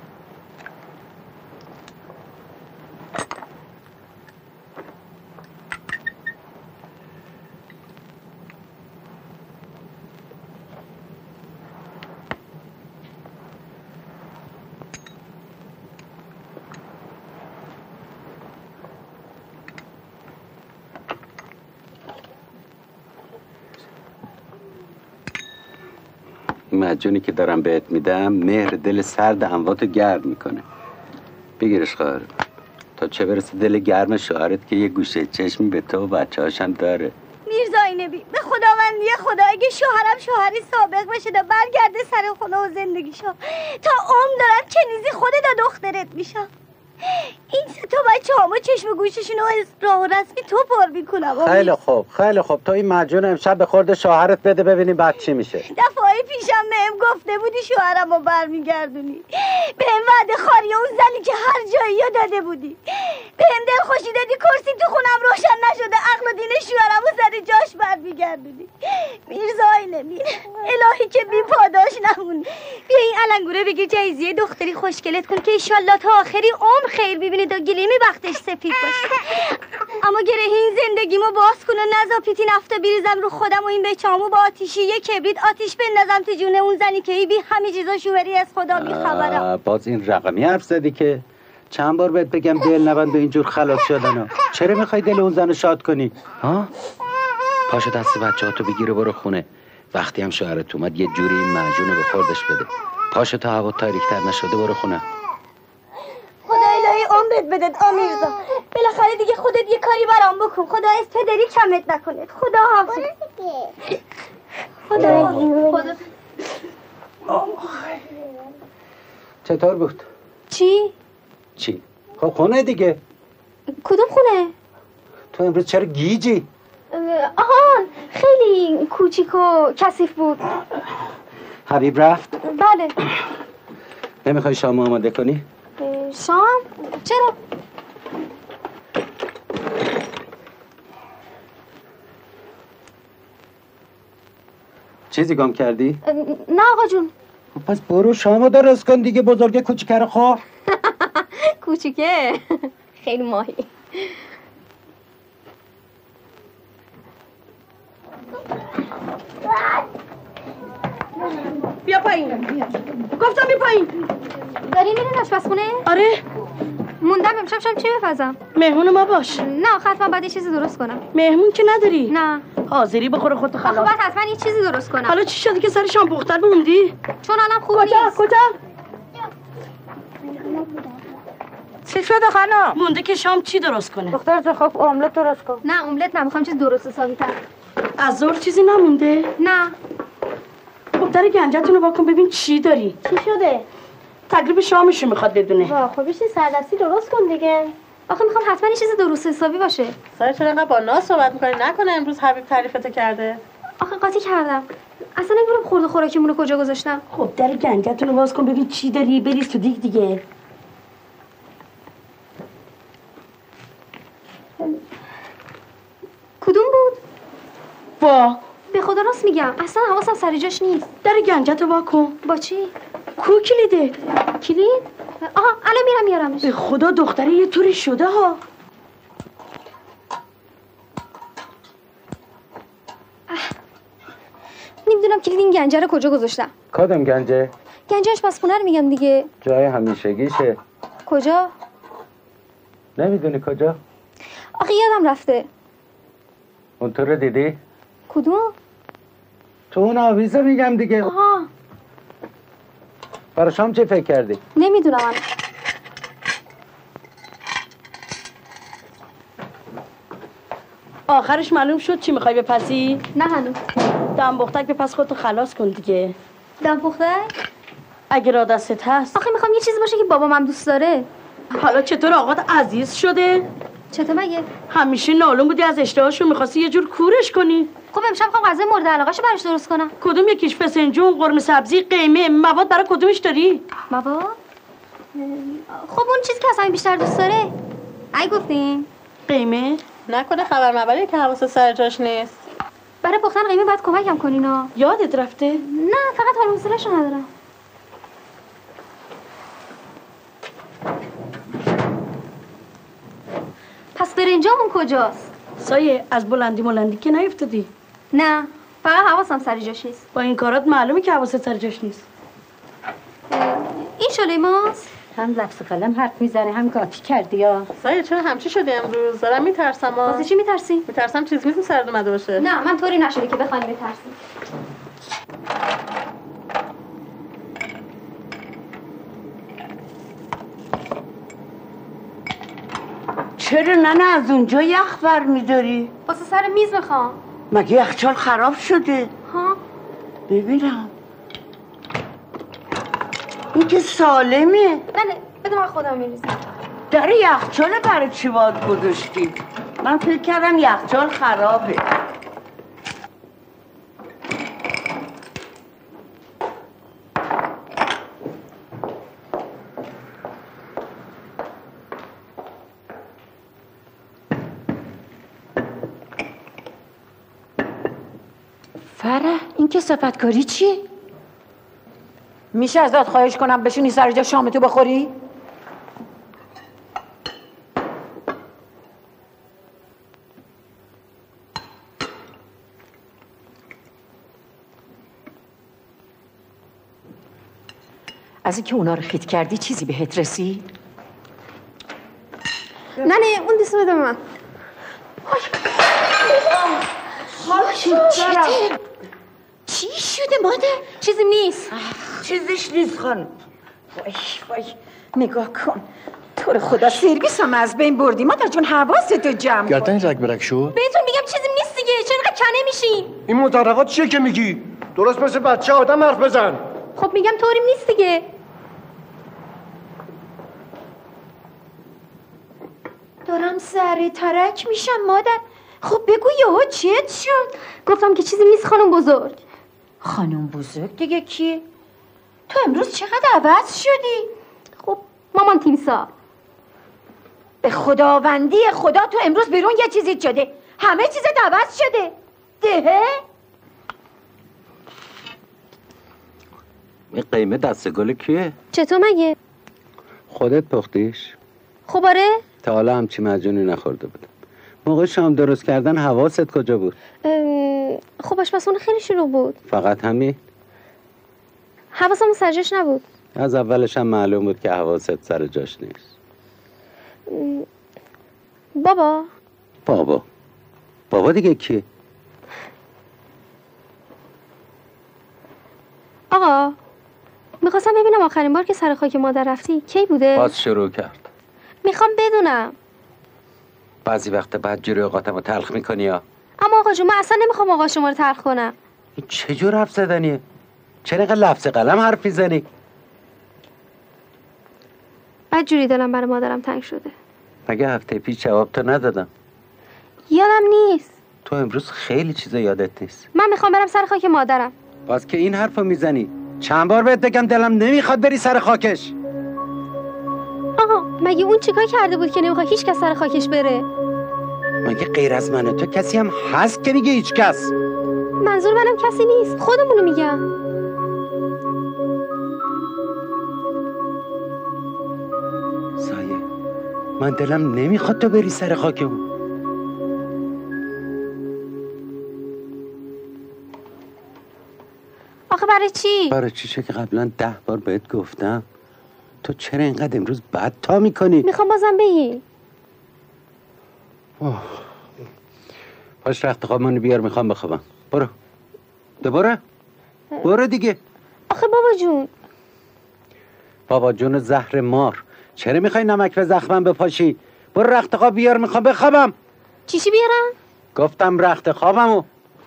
مجونی که دارم بهت میدم مهر دل سرد امواتو گرم میکنه. بگیرش خواهر تا چه برسه دل گرم شوهرت که یه گوشه چشمی به تو و بچه هاشم داره. میرزا اینبی به خداوندی خدا اگه شوهرم شوهری سابق بشه دا برگرده سر خونه و زندگیشو تا دارم چنیزی خودت و دخترت میشم. این سه تا بچه همه چشم گوششونو راه و رسمی تو پر میکنم. خیلی خوب تو این مجون امشب به خورد شوهرت بده ببینیم بعد چی میشه. دفعه پیشم بهم گفته بودی شوهرمو برمیگردونی، بهم وعده خاری اون زنی که هر جایی داده بودی، بهم دلخوشی دادی کرسی تو خونم روشن نشده عقل و دین شوهرمو سر جاش برمیگردونی. میرزا اینمی الهی که بی پاداش نمون. بیا این علنگوره بگیر جایزیه دختری خوشگلت کن که ایشالله تا آخری عمر خیر ببینید و گلیمی وقتش سفید باشه. اما گره این زندگیمو باز کن و نذار نفته بریزم رو خودم و این بچه‌مو با آتیشی یه کبریت آتیش بندازم تو جون اون زنی که بی همه چیزا شوهری از خدا بی‌خبرم. باز این رقمی حرف زدی که چند بار بهت بگم دل نبند به اینجور خلاص شدنو. چرا میخوای دل اون زنو شاد کنی؟ ها؟ پاشو دست بچه‌هاتو بگیر و برو خونه. وقتی هم شوهرت اومد یه جوری این معجونو به خوردش بده. پاشو تا هوا تاریک‌تر نشده برو خونه. خدا الهی عمرت بدد آمیرزا. بالاخره دیگه خودت یه کاری برام بکن. خدا از پدری کمت نکنه. خدا حافظ. خدا. چطور بود؟ چی؟ خب خونه دیگه. کدوم خونه؟ تو امروز چرا گیجی؟ آهان خیلی کوچیک و کثیف بود. حبیب رفت؟ بله. نمیخوای شام آماده کنی؟ شام؟ چرا؟ چیزی گم کردی؟ نه آقا جون. پس برو شامو درست کن دیگه بزرگه کوچیکه رو خواه. کوچیکه؟ خیلی ماهی. بیا پایین. گفتم بیا پایین. داری میرین آشپزخونه؟ آره. موندم امشب شام چی بپزم؟ مهمون ما باش. نه حتما باید یه چیزی درست کنم. مهمون که نداری؟ نه. حاضری بخوره خودت خلاص. آخه باید حتما یه چیزی درست کنم. حالا چی شده که سر شام پختن موندی؟ چون الان خوب نیست. کجا؟ چی شده خانم؟ مونده که شام چی درست کنه؟ دختر تو خب املت درست کن. نه املت نمیخوام چیز درست حسابی تر. از ظهر چیزی نمونده؟ نه. خب در گنجتون رو واکن ببین چی داری. چی شده؟ تقریب شامشو میخواد بدونه. واه خب بشین سردستی درست کن دیگه. آخه میخوام حتما یه چیز درست حسابی باشه. سر چرا انقدر با ناز صحبت میکنی؟ نکنه امروز حبیب تعریفتو کرده. آخه قاطی کردم. اصلا نمیدونم خورد و خوراکیمون رو کجا گذاشتم. خب در گنجتون رو باز کن ببین چی داری بریز تو دیگه. کدوم بود؟ وا به خدا راست میگم اصلا حواسم سر جاش نیست. در گنجتو وا کن. با چی؟ کو کلیده. کلید؟ آها الان میرم میارمش. به خدا دختره یه طوری شده ها. نمیدونم کلید این گنجه رو کجا گذاشتم. کدوم گنجه؟ گنجه آشپزخونه رو میگم دیگه. جای همیشگیشه. کجا؟ نمیدونی کجا؟ آخه یادم رفته. اون تو رو دیدی؟ کدوم؟ تو اون آویزه میگم دیگه. آها برای شام چه فکر کردی؟ نمیدونم من. آخرش معلوم شد چی میخوای بپسی؟ نه هنوز. دم بختک بپس خودتو خلاص کن دیگه. دم بختک؟ اگه را دستت هست. آخه میخوام یه چیزی باشه که بابام هم دوست داره. حالا چطور آقات عزیز شده؟ چطور مگه؟ همیشه نالون بودی از اشتهاشو میخواستی یه جور کورش کنی. خب امشب میخوام غذای مورد علاقه‌شو براش درست کنم. کدوم یکیش؟ فسنجون، قرمه سبزی، قیمه، مواد برای کدومش داری؟ مواد؟ خب اون چیزی که اصلا بیشتر دوست داره. ای گفتین؟ قیمه؟ نکنه خبر مبری که حواست سر جاش نیست. برای پختن قیمه باید کمکم کنینا. یادت رفته؟ نه فقط حال حوصله‌شو ندارم. پس برنجامون کجاست؟ سایه از بلندی که نیفتادی؟ نه فقط حواسم سر جاش نیست. با این کارات معلومه که حواست سر جاش نیست. این شله ماست؟ هم لفظ قلم حرف میزنه هم قاطی کردی یا سایه چرا همچی شده امروز؟ دارم میترسم. واسه چی میترسی؟ میترسم چیز میتون سرد اومده باشه. نه من طوری نشده که بخوای بترسی. چرا ننه از اونجا یخ بر میداری؟ واسه سر میز میخوام. مگه یخچال خراب شده؟ ها؟ ببینم این که سالمه. نه بده من خودم میریزم. در یخچال برای چی باید گذاشتی؟ من فکر کردم یخچال خرابه. فرح این کثافتکاری چی؟ میشه ازت خواهش کنم بشینی سر جا شامتو بخوری؟ از اینکه اونا رو خیت کردی چیزی بهت رسید؟ نه اون دیسو بده من. چی شده مادر؟ چیزی نیست. چیزیش نیست خانم. وای نگاه کن. تو رو خدا سرویس هم از بین بردی. مادر جون حواستو جمع کن. گردن زک برک شد. بهتون میگم چیزی نیست دیگه. چرا اینقدر کنه میشین؟ این مترقات چیه که میگی؟ درست مثل بچه آدم حرف بزن. خب میگم طوریم نیست دیگه. دارم سر ترک میشم مادر. خب بگو یهو چیت شد؟ گفتم که چیزی نیست خانم بزرگ. خانم بزرگ دیگه کی؟ تو امروز چقدر عوض شدی؟ خب مامان تیمسا به خداوندی خدا تو امروز بیرون یه چیزی شده. همه چیزت عوض شده. دهه؟ این قیمه دست گل کیه؟ چطور مگه؟ خودت پختیش؟ خب آره؟ تا حالا همچی مجونی نخورده بودم. موقع شام درست کردن حواست کجا بود؟ خب آشپزخونه خیلی شروع بود. فقط همین؟ حواسم سر جاش نبود. از اولش هم معلوم بود که حواست سر جاش نیست. بابا دیگه کی؟ آقا میخواستم ببینم آخرین بار که سر خاک مادر رفتی کی بوده؟ باز شروع کرد. میخوام بدونم. بعضی وقت بعد جوری اوقاتم رو تلخ میکنی یا؟ اما آقا جون من اصلا نمیخوام آقا شما رو تلخ کنم. این چه جور حرف زدنیه؟ چرا اینقدر لفظ قلم حرف میزنی؟ بعد جوری دلم برای مادرم تنگ شده. مگه هفته پیش جواب تو ندادم؟ یادم نیست. تو امروز خیلی چیزا یادت نیست. من میخوام برم سر خاک مادرم. باز که این حرفو میزنی. چند بار بهت بگم دلم نمیخواد بری سر خاکش. آقا مگه اون چیکار کرده بود که نمیخواد هیچ کس سر خاکش بره؟ مگه غیر از من و تو کسی هم هست که میگه هیچ کس؟ منظور منم کسی نیست، خودمونو میگم. سایه من دلم نمیخواد تو بری سر خاکمون. آخه برای چی؟ برای چی چه که قبلا 10 بار بهت گفتم. تو چرا اینقدر امروز بد تا میکنی؟ میخوام بازم بگی. باش رخت خواب منو بیار، میخوام بخوابم. برو. برو دیگه. آخه بابا جون. بابا جون زهر مار، چرا میخوای نمک به زخمم بپاشی؟ برو رخت خواب بیار، میخوام بخوابم. چی بیارم؟ گفتم رخت خوابمو.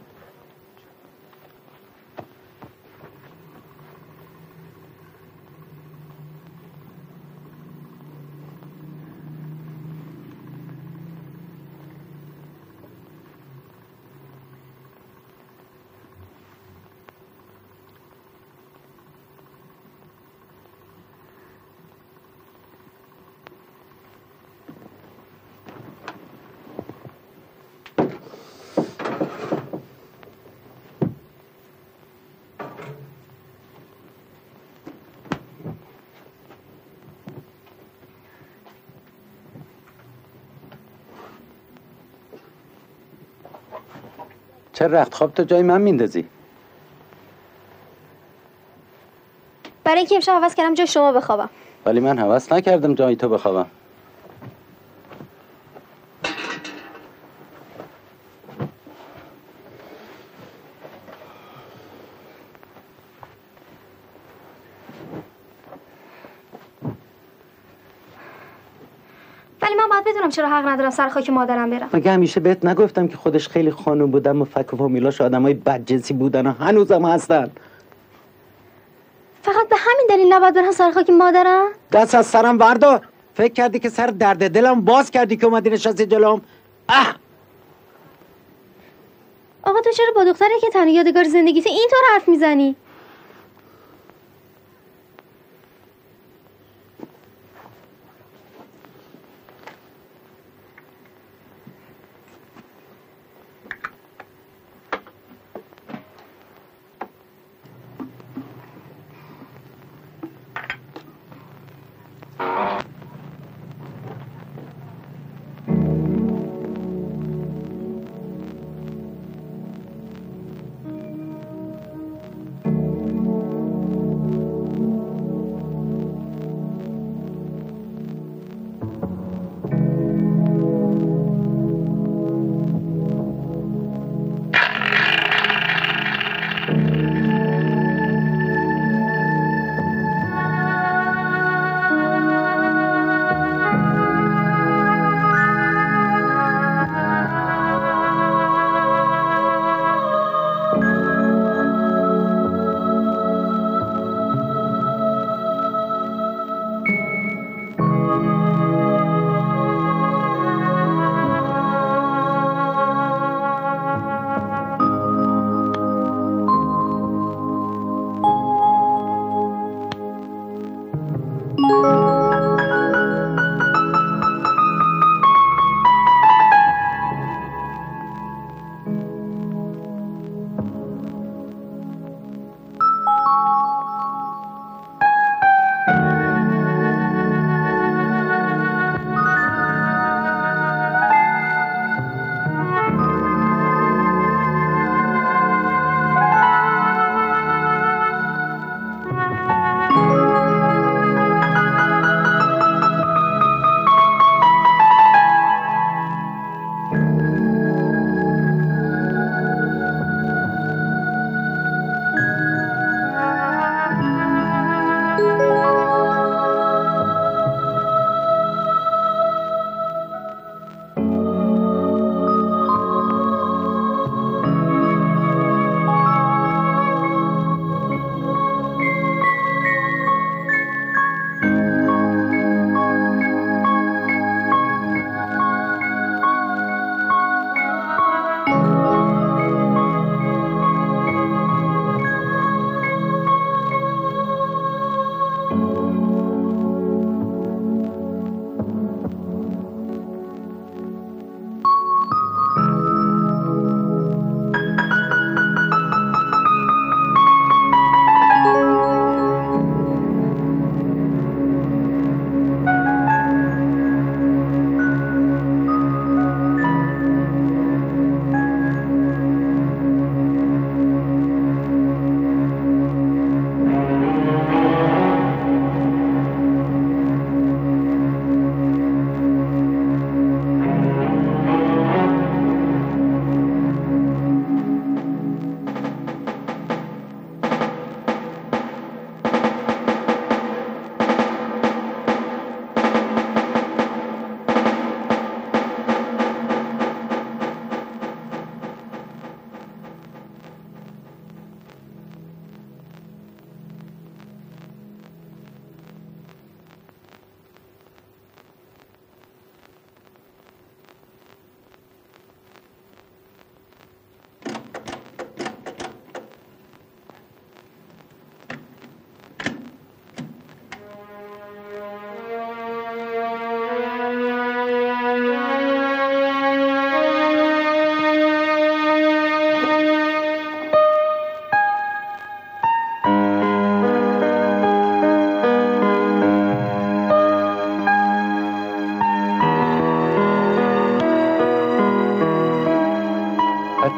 چه رخت خواب تو جای من میندازی؟ برای اینکه امشب حوض کردم جای شما بخوابم. ولی من حوض نکردم جای تو بخوابم. ولی من باید بدونم چرا حق ندارم سر خاک مادرم برم. مگه همیشه بهت نگفتم که خودش خیلی خانوم بودن و فک و فامیلاش آدمای بدجنسی بودن و هنوزم هستن؟ فقط به همین دلیل نباید برم سر خاک مادرم؟ دست از سرم وردار. فکر کردی که سر درد دلم باز کردی که اومدی نشستی جلوم؟ آقا تو چرا با دختری که تنها یادگار زندگیته اینطور حرف میزنی؟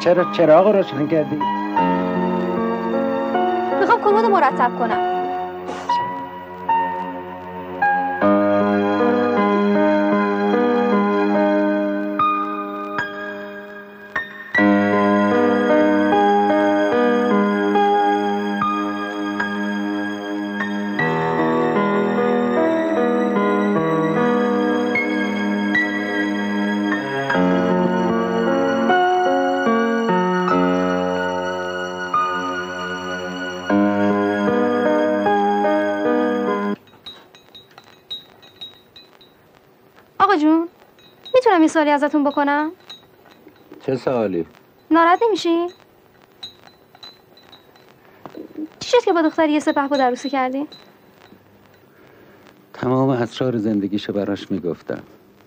چرا چراغ روشن کردی؟ میخوام کمد مرتب کنم. آقا جون میتونم یه سوالی ازتون بکنم؟ چه سوالی؟ ناراحت نمیشی؟ چی شد که با دختری یه سپهبد عروسی کردی؟ تمام اسرار زندگیشو براش میگفتم.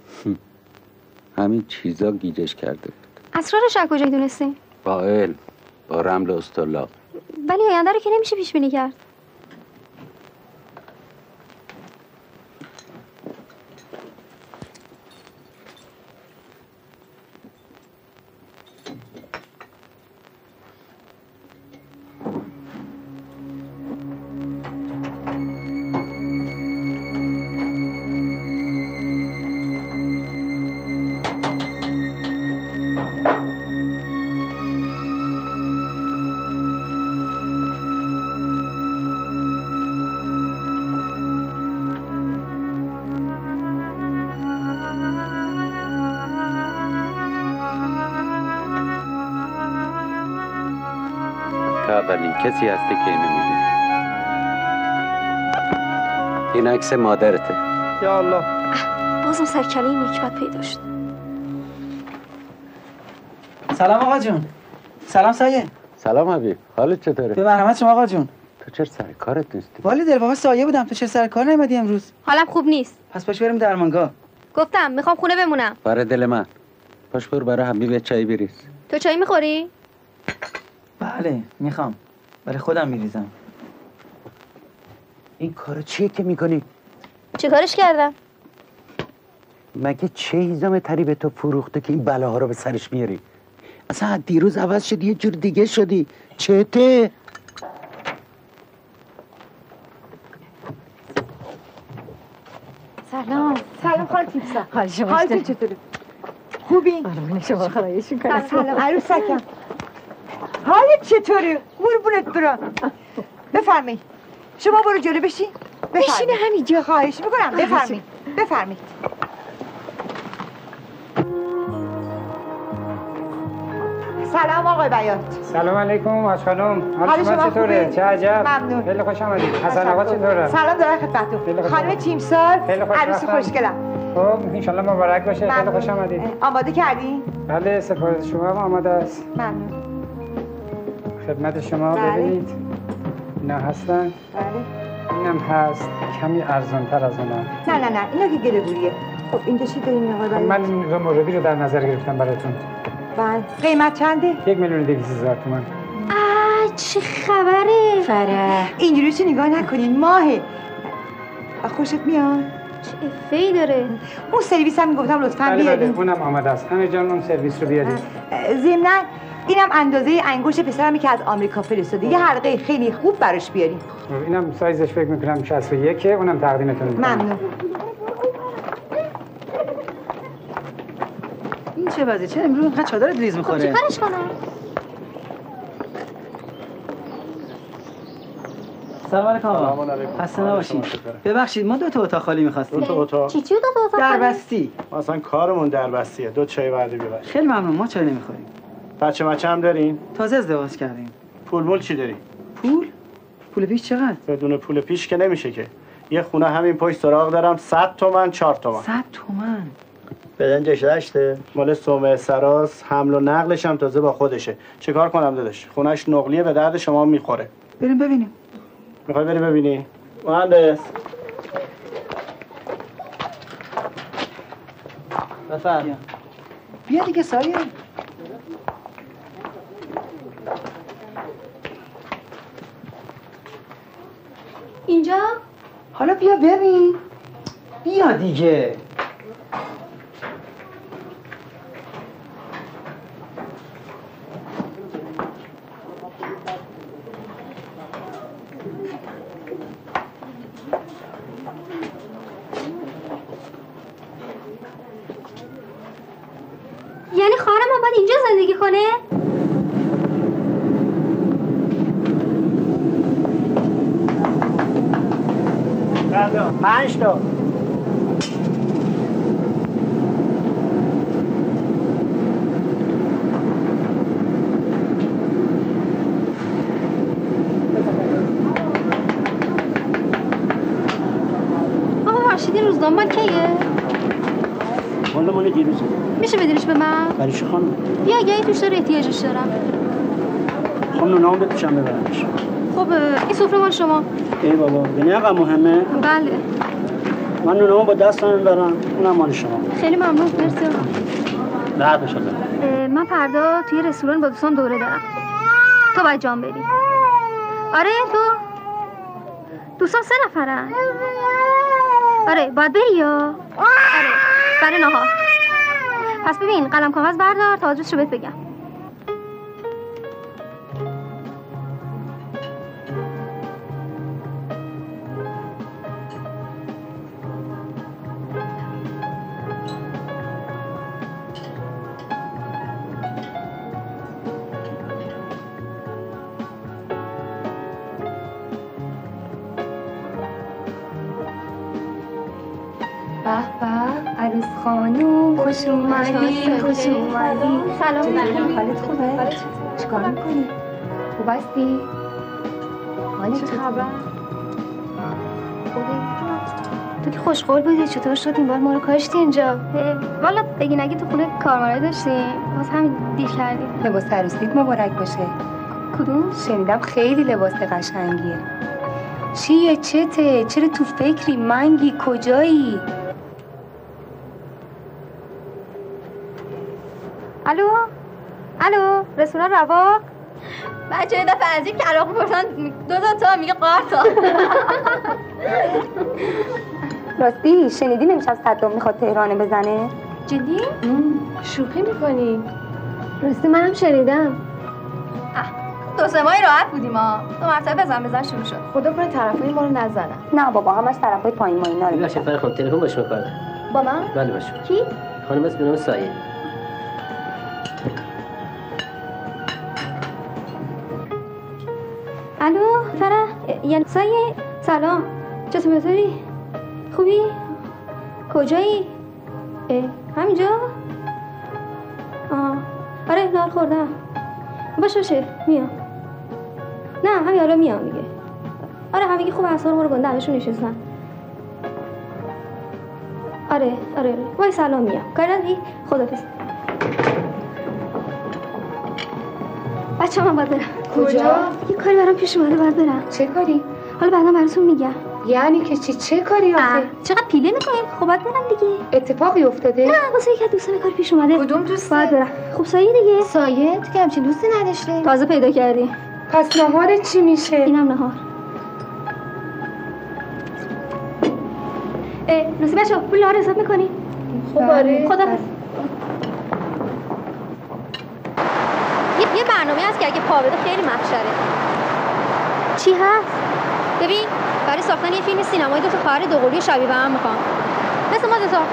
همین چیزا گیجش کرده بود. اسرارش از کجا دونستی؟ با علم، با رمل استرلاب. ولی آینده رو که نمیشه پیش بینی کرد. اولین کسی هستی که اینو میبینی. این عکس مادرته. یا الله. بازم سرکله این نکبت پیدا شد. سلام آقا جون. سلام سایه. سلام حبیب. حالت چطوره؟ به مرحمت شما آقا جون. تو چرا سر کارت نیستی؟ والی در واقع سایه بودم. تو چرا سر کار نیومدی امروز؟ حالم خوب نیست. پس باش بریم درمانگاه. گفتم میخوام خونه بمونم. برای دل من. باش برای حبیب چای بریز. تو چای میخوری؟ بله میخوام. برای خودم میریزم. این کارو چیه که میکنی؟ چه کارش کردم؟ مگه چه هیزم تری به تو فروخته که این بلاها رو به سرش میاری؟ اصلا دیروز عوض شدی یه جور دیگه شدی. چته؟ سلام خاله تیپسا. حالتون چطوره؟ خوبی؟ قربون شما خدایش کنم. سلام عروسکم. حالت چطوره؟ قربونت برم. بفرمایید. شما برو جلو بشین. بشینه همینجا. خواهش میکنم. بفرمایید. سلام آقای بیات. سلام علیکم حاج خانم. حال شما چطوره؟ چه عجب. ممنون. خیلی خوش آمدید. حسن آقا چطوره؟ سلام دارم خدمتتون. خانم تیمسار عروس خوشگلم. خب ان شاء الله مبارک باشه. خیلی خوش آمدید. آماده کردین؟ بله سپاس شما آماده است. ممنون. خدمت شما ببینید. اینا هستن؟ بله. اینم هست. کمی ارزان‌تر از اونم. نه اینا که گله‌گوریه. خب این چی دارین آقا؟ من این موردی رو در نظر گرفتم براتون. بله. قیمت چنده؟ 1,200,000 تومان. چه خبره؟ فرح. اینجوری چه نگاه نکنین ماهه. خوشت میاد؟ چه افهی داره؟ اون سرویس هم میگفتم لطفاً بیارین. بله اونم آماده است. همه جان اون سرویس رو بیارید. ضمناً اینم اندازه انگشت پسرمی که از آمریکا فرستاده. یه حلقه خیلی خوب براش بیارین. اینم سایزش فکر میکنم 61 اونم تقدیمتون میکنم. ممنون. این چه وضعیه؟ چه امروز اینقدر چادر ریز میخوره؟ چه کارش کنم؟ سلام علیکم آقا. خسته نباشید. ببخشید ما 2 تا اتاق خالی می‌خواستیم. 2 تا اتاق. چی 2 تا اتاق؟ دربستی. ما اصلا کارمون دربستیه. 2 چای ورده بیار. خیلی ممنون. ما چای نمیخوریم. بچه هم دارین؟ تازه ازدواج کردیم. پول چی داری؟ پول پیش چقدر؟ بدون پول پیش که نمیشه که. یه خونه همین پشت سراغ دارم 100 تومن 4 تومن. 100 تومن. بدنجش داشته. مال سومه سراس، حمل و نقلش هم تازه با خودشه. چیکار کنم داداش؟ خونش نقلیه، به درد شما میخوره. بریم ببینیم. میخوای بری ببینی؟ مهندس. بفرمایید. بیا دیگه سایه. اینجا؟ حالا بیا ببین. بیا دیگه. باید اینجا زندگی کنه؟ 5 تا. فرشیدی روزنامه مال کیه؟ والا مال دیروزه. میشه بدیرش به من؟ برای چی خانم؟ بیا اگه توش داره احتیاجش دارم. خانم نام بپیشم ببرمش. خب این سفره مال شما. ای بابا ببین اینقدر مهمه؟ بله. من نونامو با دستم میبرم، اونم مال شما. خیلی ممنون، مرسی. راحت بشه. من فردا توی رستوران با دوستان دوره دارم. تو باید جام بدی. آره تو دوستان 3 نفرن. آره باید بری یا؟ آره برای نهار. پس ببین قلم کاغذ بردار تا آدرسشو بهت بگم. عروس خانوم خوش اومدی خوش اومدی. سلام علیکم. حالت خوبه؟ چیکار میکنی؟ خوب هستی؟ حالت چه خبر؟ تو که خوشقول بودی، چطور شد این بار ما رو کاشتی اینجا؟ والا بگی نگی تو خونه کارمرد داشتیم، باز همین دیر کردیم. لباس عروسیت مبارک باشه. کدوم؟ شنیدم خیلی لباس قشنگیه. چیه چته؟ چرا تو فکری؟ منگی کجایی؟ الو رستوران رواق. بچه یه دفعه از این که عراق پرسن 2 تا میگه قارتا. راستی شنیدی امشب صدام میخواد تهرانه بزنه؟ جدی؟ شوخی میکنی؟ راستی منم شنیدم. 2-3 ماهی راحت بودیم ها. 2 مرتبه بزن شروع شد. خدا کنه طرفای ما رو نزنن. نه بابا همش طرفای پایین ما اینا رو. باشه فرخ خانم تلفن باش می‌کنه. با من؟ بله باشه. کی؟ خانم اسم نام سایه. الو فرح یعنی سایه سلام چطوری؟ خوبی؟ کجایی؟ همینجا؟ آره نهار خوردم. باشه میام. نه همین حالا میام دیگه. آره همگی خوب اعصاب ما رو گنده همشون نشستن. آره وای سلام میام. کاری نداری؟ خدافظ. بچه‌ها من باید برم. کجا؟ یه کاری برام پیش اومده باید برم. چه کاری؟ حالا بعدا براتون میگم. یعنی که چه کاری آخه؟ چقدر پیله میکنین؟ خب باید برم دیگه. اتفاقی افتاده؟ نه واسه یک از دوستان کار پیش اومده. کدوم دوست؟ باید برم. خب سایه دیگه. سایه؟ تو که همچین دوستی نداشتی؟ تازه پیدا کردی. پس نهارت چی میشه؟ اینم نهار. نوسی بچه‌ها پول نهار حساب میکنی؟ خب آره. خدافظ. یه برنامه هست که اگه پا بده خیلی محشره. چی هست؟ ببین برای ساختن یه فیلم سینمایی 2 تا خواهر دوقلوی شبیه به هم میخوام. مثل ما 2 تا.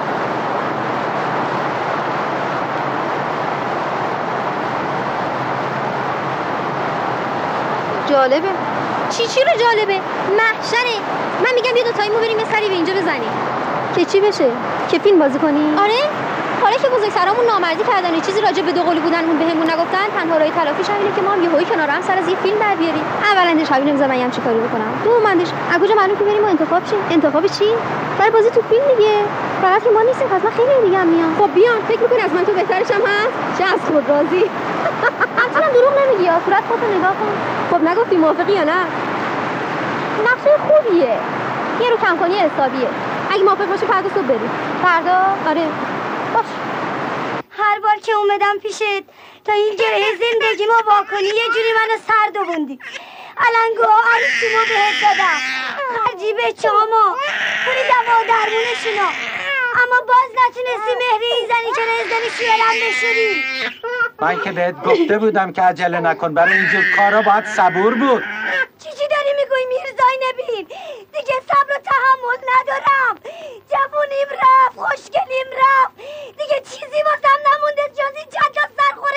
جالبه. چی رو جالبه؟ محشره. من میگم یه 2 تایمو بریم یه سری به اینجا بزنیم. که چی بشه؟ که فیلم بازی کنی؟ آره. حالا که بزرگسرامون نامردی کردن و چیزی راجع به دوقلو بودنمون بهمون نگفتن، تنها راه تلافیش همینه که ما هم یهویی کنار هم سر از یه فیلم در بیاریم. اولندش حبیب نمی‌ذارم من چی کاری بکنم. دومندش از کجا معلوم که بریم ما انتخاب شیم؟ انتخاب چی؟ برای بازی تو فیلم دیگه. فقط که ما نیستیم، پس من خیلی دیگه هم میام. خب بیان، فکر می‌کنی از من تو بهترش هم هست؟ چه از خود راضی. اصلا دروغ نمیگی، یا صورت خودت نگاه کن. خب نگفتی موافقی یا نه؟ نقشه خوبیه. یه رو کم کنی حسابیه. اگه موافق باشی فردا صبح بریم. فردا؟ آره. باش. هر بار که اومدم پیشت تا این جای زندگی ما واکنی یه جوری منو سردووندی. علنگوها عروسیمو بهت دادم، خرجی بچه‌هامو، پولی دوا و درمونشونو، اما باز نتونستی مهری این زنی که ازدنی شیرم بشوری. من که بهت گفته بودم که عجله نکن، برای اینجور کارا باید صبور بود. چی داری میگوی میرزای نبین؟ دیگه صبر و تحمل ندارم. جوونیم رفت، خوشگلیم رفت، دیگه چیزی واسم نمونده جز این جد و سرخور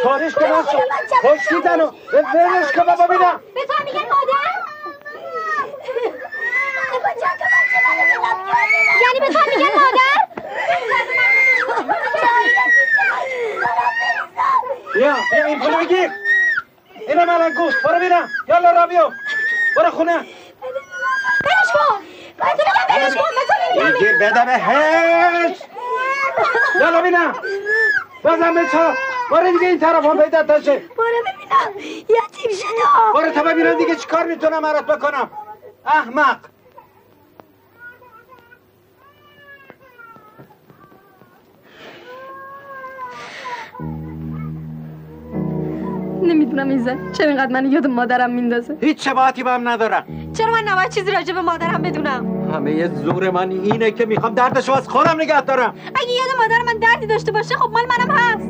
تاریش که من خوش میزنو برش که بابا بینم به تو میگن مادر؟ یعنی به تو میگن مادر؟ بیا این پولو بگیر اینم الان گوش برو بینم یالا رابیو برو خونه برش کن برش کن بگیر بده به هش یالا بینم بازم به چا برو دیگه این طرف هم پیدا تاشه برو ببینم یتیم شده برو تا ببینم دیگه چی کار میتونم برات بکنم احمق نمیدونم این زن چرا اینقدر من یاد مادرم میندازه. هیچ شباهتی با هم ندارم. چرا من نباید چیزی راجع به مادرم بدونم؟ همه زور من اینه که میخوام دردشو از خودم نگه دارم. اگه یاد مادر من دردی داشته باشه خب مال منم هست.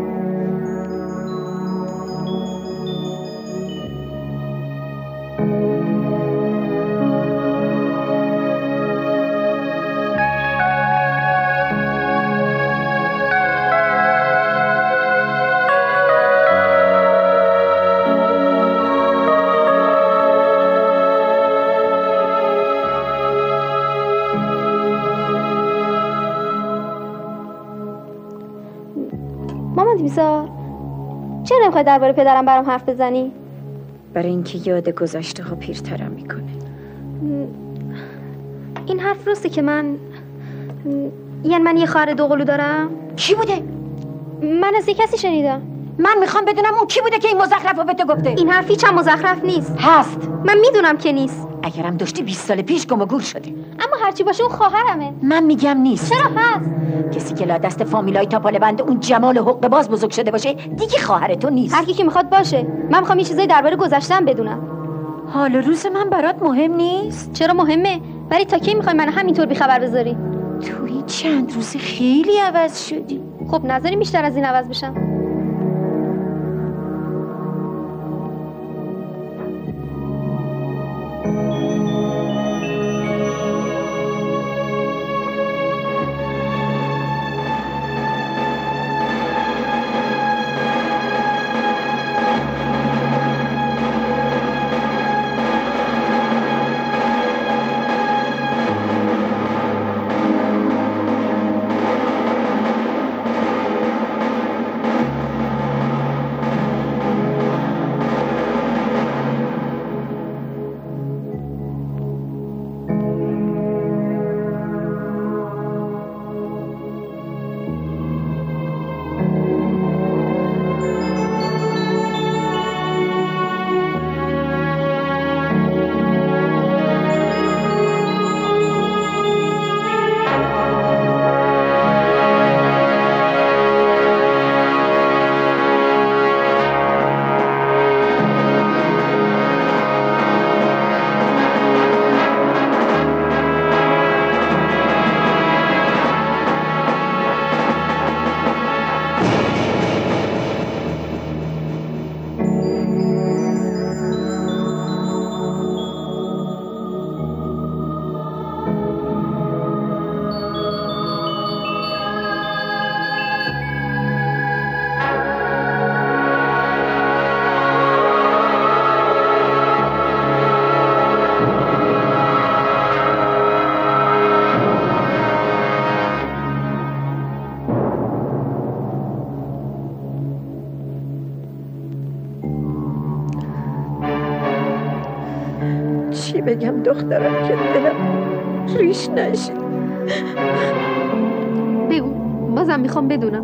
چرا نمیخوای درباره پدرم برام حرف بزنی؟ برای اینکه یاد گذشته ها پیرترم میکنه. این حرف راسته که من یه خواهر دوقلو دارم؟ کی بوده؟ من از کسی شنیدم. من میخوام بدونم اون کی بوده که این مزخرف رو به تو گفته. این حرف هیچ هم مزخرف نیست. هست. من میدونم که نیست. اگرم داشتی 20 سال پیش گم و گور شده. اما هرچی باشه اون خواهرمه. من میگم نیست. چرا هست؟ کسی که لا دست فامیلای تاپاله بند اون جمال حقه باز بزرگ شده باشه دیگه خواهر تو نیست. هر کی که میخواد باشه. من میخوام یه چیزایی درباره گذشتم بدونم. حال روز من برات مهم نیست؟ چرا مهمه؟ ولی تا کی میخوای منو همینطور بیخبر بذاری؟ تو این چند روز خیلی عوض شدی. خب نذاری بیشتر از این عوض بشم. چی بگم دخترم که دلم ریش نشه؟ بگو بازم میخوام بدونم.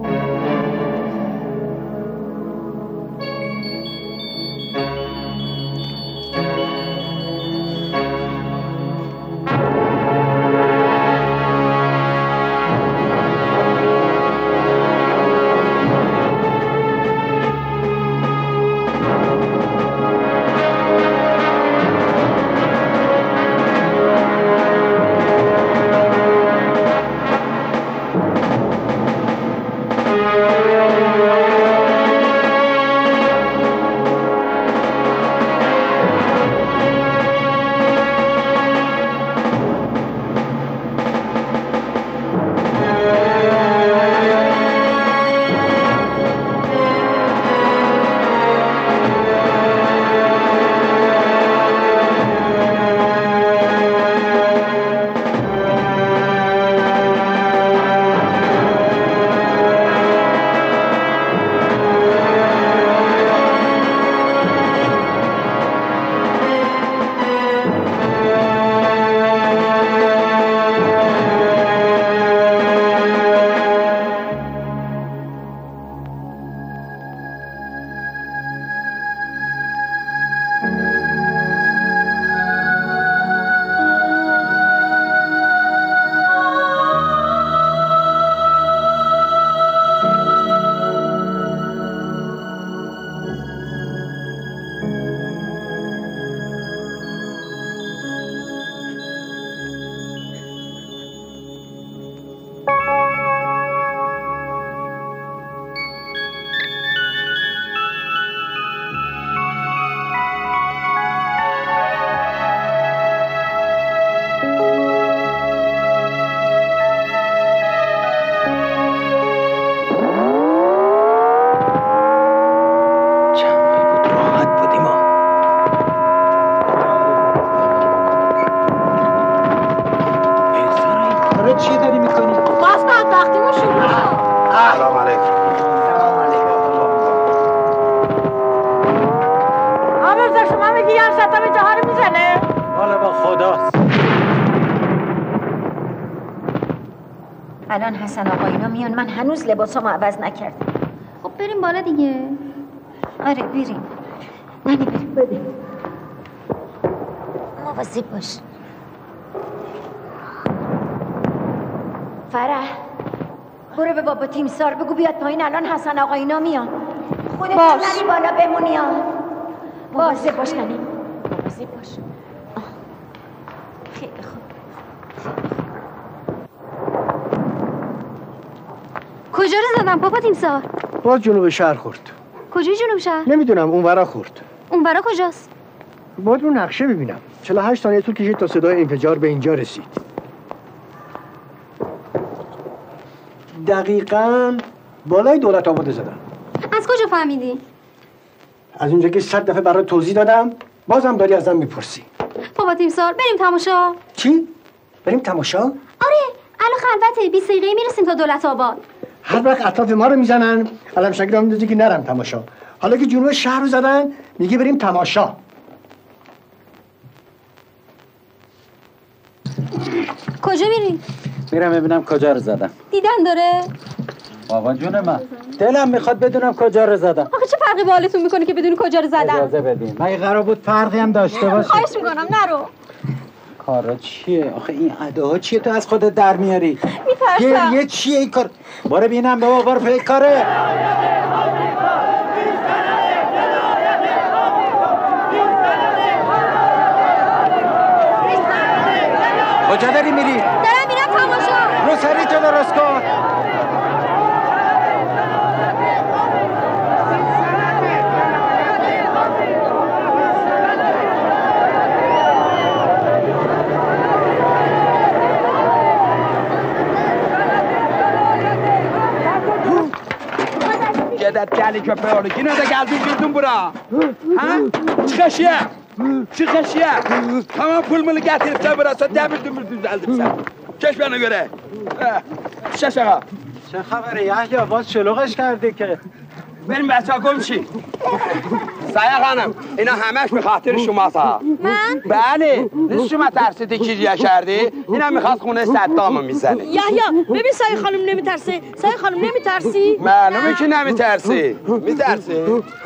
چی داری میکنی؟ باز بدبختیمون شروع شد. سلام علیکم. آمرزا شما میگی یه شطب جهان میزنه؟ حالا با خداست. الان حسن آقا اینا میان، من هنوز لباسامو عوض نکردم. خب بریم بالا دیگه. آره بریم. ننی بریم. مواظب باش. فرح برو به بابا تیمسار بگو بیاد پایین، الان حسن آقا اینا میان. خودت نری بالا بمونی ها. مواظب باش ننی. مواظب باش. خیلی خوب. کجا رو زدم پاپا تیمسار؟ باز جنوب شهر خورد. کجای جنوب شهر؟ نمیدونم اون ورا خورد. اون ورا کجاست؟ باید رو نقشه ببینم. 48 ثانیه طول کشید تا صدای انفجار به اینجا رسید. دقیقاً بالای دولت آباد زدن. از کجا فهمیدی؟ از اونجا که 100 دفعه برای توضیح دادم بازم داری ازم میپرسی. پاپا تیمسار بریم تماشا. چی؟ بریم تماشا؟ آره الان خلوته 20 دقیقه میرسیم تا دولت آباد. هر وقت اطراف ما رو میزنن علم شکل میندازه که نرم تماشا. حالا که جنوب شهر رو زدن میگه بریم تماشا. کجا میری؟ میرم ببینم کجا رو زدم. دیدن داره؟ بابا جون من دلم میخواد بدونم کجا رو زدم. آخه چه فرقی با حالتون میکنه که بدونی کجا رو زدم؟ اجازه بدین. مگه قرار بود فرقی هم داشته باشه؟ خواهش میکنم نرو. کارا چیه؟ آخه این اداها چیه تو از خودت در میاری؟ میترسم. گریه چیه این کار؟ برو بینم بابا برو فکر کاره. کجا داری میری؟ دارم میرم تماشا. رو سری تو درست کن. Gedet gelin köpeği oğlu. Yine de geldin girdin bura. Ha? Çıkaşıya. Çıkaşıya. Tamam pulmunu getirip de burası demir dümür düzeldim sen. Keş bana göre. Şaş ağa. چه خبره یحیی باز شلوغش کردی که بریم بچه ها گم شی. سایه خانم اینا همش به خاطر شماست ها. من؟ بله نیست شما ترسیدی کیریه کردی اینا میخواست خونه صدامو میزنه. یحیی ببین سایه خانم نمیترسه. سایه خانم نمیترسی؟ معلومه که نمیترسی. میترسی؟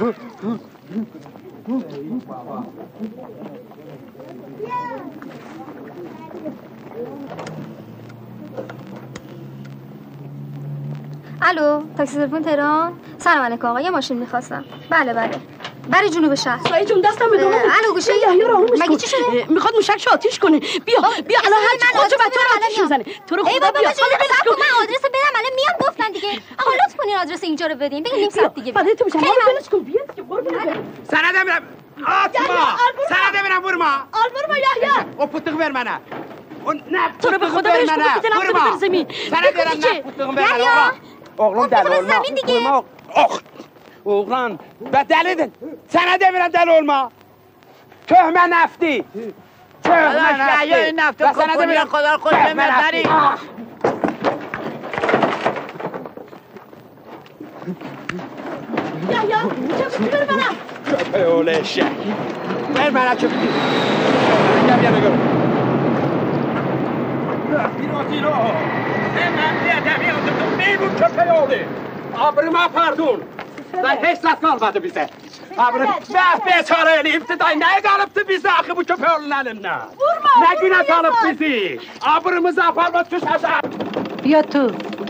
الو تاکسی تلفن تهران. سلام علیکم آقا یه ماشین میخواستم. بله برای جنوب شهر. سایه جون دستم بده. الو گوشه یحیی رو آرومش مگه چی شده؟ میخواد موشکش آتیش کنه. بیا الان هر خودت به تو آتیش میزنه. تو رو خدا بیا. من آدرس بدم الان میام گفتن دیگه. آقا لطف کنین آدرس اینجا رو بدین. بگین نیم ساعت دیگه. بعد تو میشم. ولش کن بیا دیگه برو. سند میرم. آتما. سند میرم برما. برما یحیی. او پتق ver bana. تو رو به خدا بهش بگو که دلم بده زمین. سند میرم نه پتق ver bana. Oğlum deli olma. Oğlan ben deliydin. Sana demiyorum deli olma. Köhme nefti. Köhme nefti. Ya این نفت کپونی خدا خود بمرداری. یا چه بر منم. Köpeği oğlu eşek. Ver bana köpeği. Gel yana gör. Tiro. Hemen bir adamı öldürdüm. Ne bu köpeği oğlu? Abrıma pardon. Ben hiç zat kalmadı bize. Abrım. Be çare iptidai ne kalıptı bize akı bu köpeği oğlunun elinden. Vurma. Ne güne kalıp bizi. Abrımızı aparma düşeceğim. بیا تو.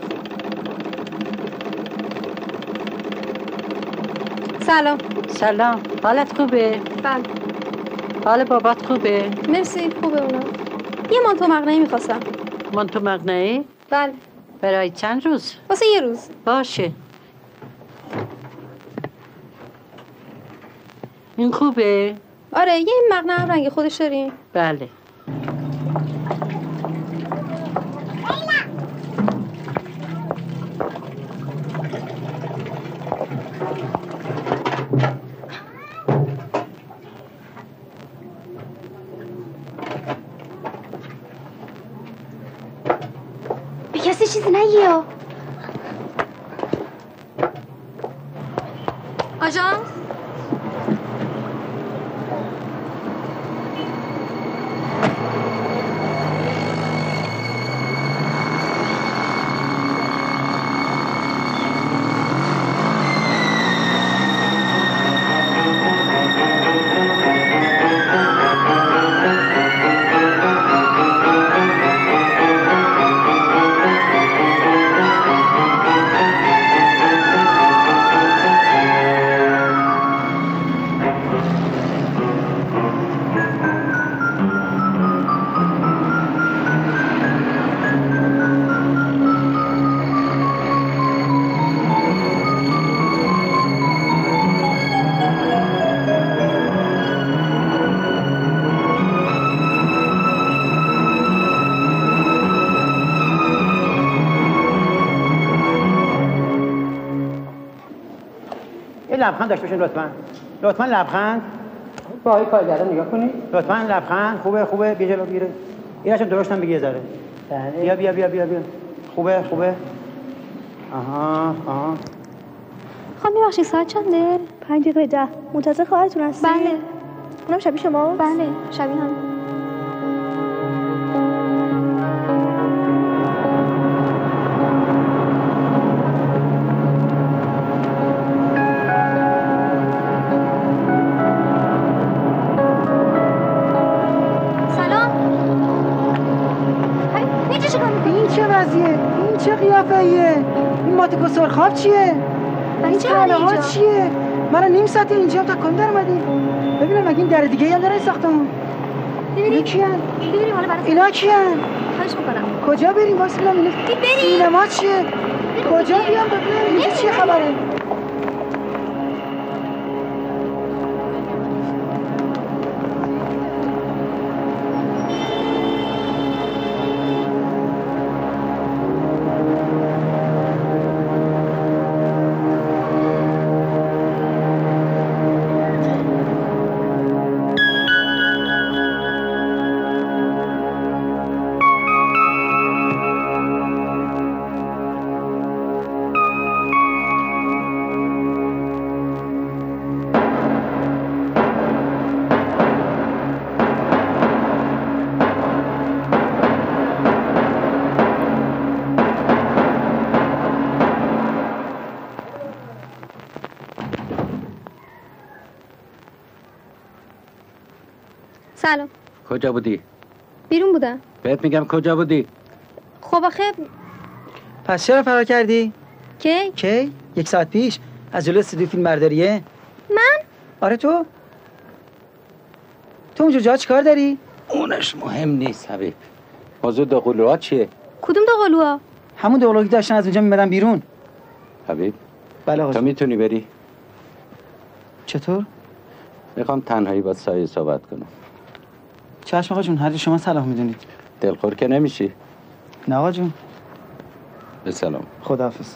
سلام حالت خوبه؟ بله حال بابات خوبه؟ مرسی خوبه اونا. یه مانتو مقنعه میخواستم. مانتو مقنعه؟ بله برای چند روز؟ واسه یه روز. باشه. این خوبه؟ آره یه مقنعه رنگ خودش داریم. بله. چیزی نگی ها. آژانس لبخند داشته باشین لطفاً لبخند با آقای کارگردان نگاه کنید لطفاً لبخند خوبه بیا جلو بیره ایناشم درشتم بگی ذره بیا خوبه آها خب میبخشید ساعت چنده؟ 5:10 منتظر خواهرتون هستی؟ بله. اونم شبیه شما؟ بله شبیه هم. این چه قیافه ایه؟ این ماتیکو سرخاب چیه؟ این پهنه ها چیه؟ من نیم ساعت اینجا تا کن در اومدیم ببینم مگه این در دیگه هم داره ساختمون ببینیم حالا برای اینا کیان؟ خواهش میکنم کجا بریم؟ باز ببینم اینا سینما چیه؟ کجا بیام ببینم اینجا چیه خبره؟ سلام. کجا بودی؟ بیرون بودم. بهت میگم کجا بودی؟ خب آخه پس چرا فرار کردی؟ کی؟ 1 ساعت پیش از جلوی استودیو فیلم برداریه. من؟ آره تو اونجا جا چیکار داری؟ اونش مهم نیست حبیب. موضوع دوقلوها چیه؟ کدوم دوقلوها؟ همون دوقلوها که داشتن از اونجا میمدن بیرون. حبیب بله حاجی. تو میتونی بری؟ چطور؟ میخوام تنهایی با سایه صحبت کنم. چشم آقا جون، هر شما صلاح میدونید. دلخور که نمیشی؟ نه آقا جون. به سلام. خداحافظ.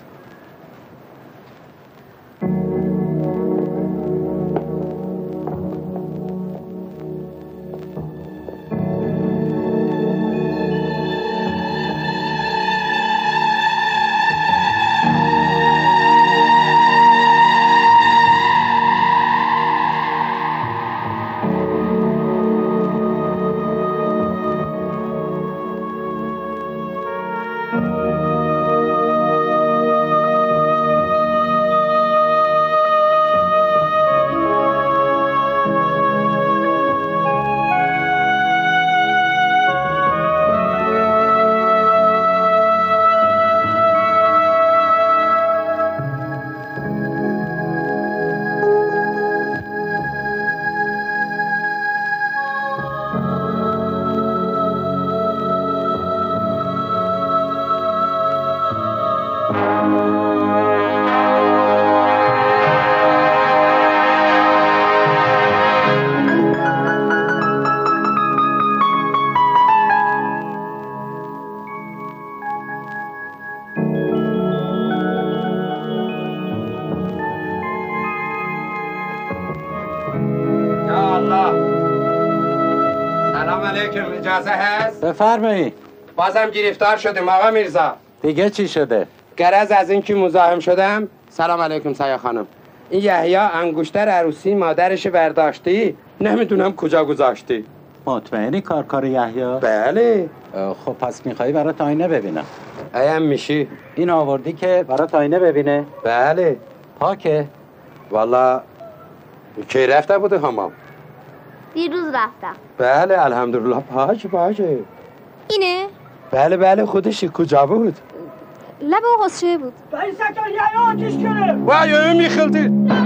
سلام علیکم، اجازه هست؟ بفرمایید. بازم گرفتار شدیم آقا میرزا. دیگه چی شده؟ گرز از این که مزاحم شدم. سلام علیکم سایه خانم. این یحیی انگشتر عروسی مادرش برداشتی، نمیدونم کجا گذاشتی. مطمئنی کار یحیی؟ بله. خب پس میخوایی برات آینه ببینم؟ ایم میشی؟ این آوردی که برات آینه ببینه؟ بله. پاکه؟ والا کی رفته بوده حمام؟ دیروز رفتم. بله الحمدلله پاکه. اینه؟ بله خودشی. کجا بود؟ لب اون حسشه بود. برای سکتر یحیی آتیش کنه. وای اون میخلدی.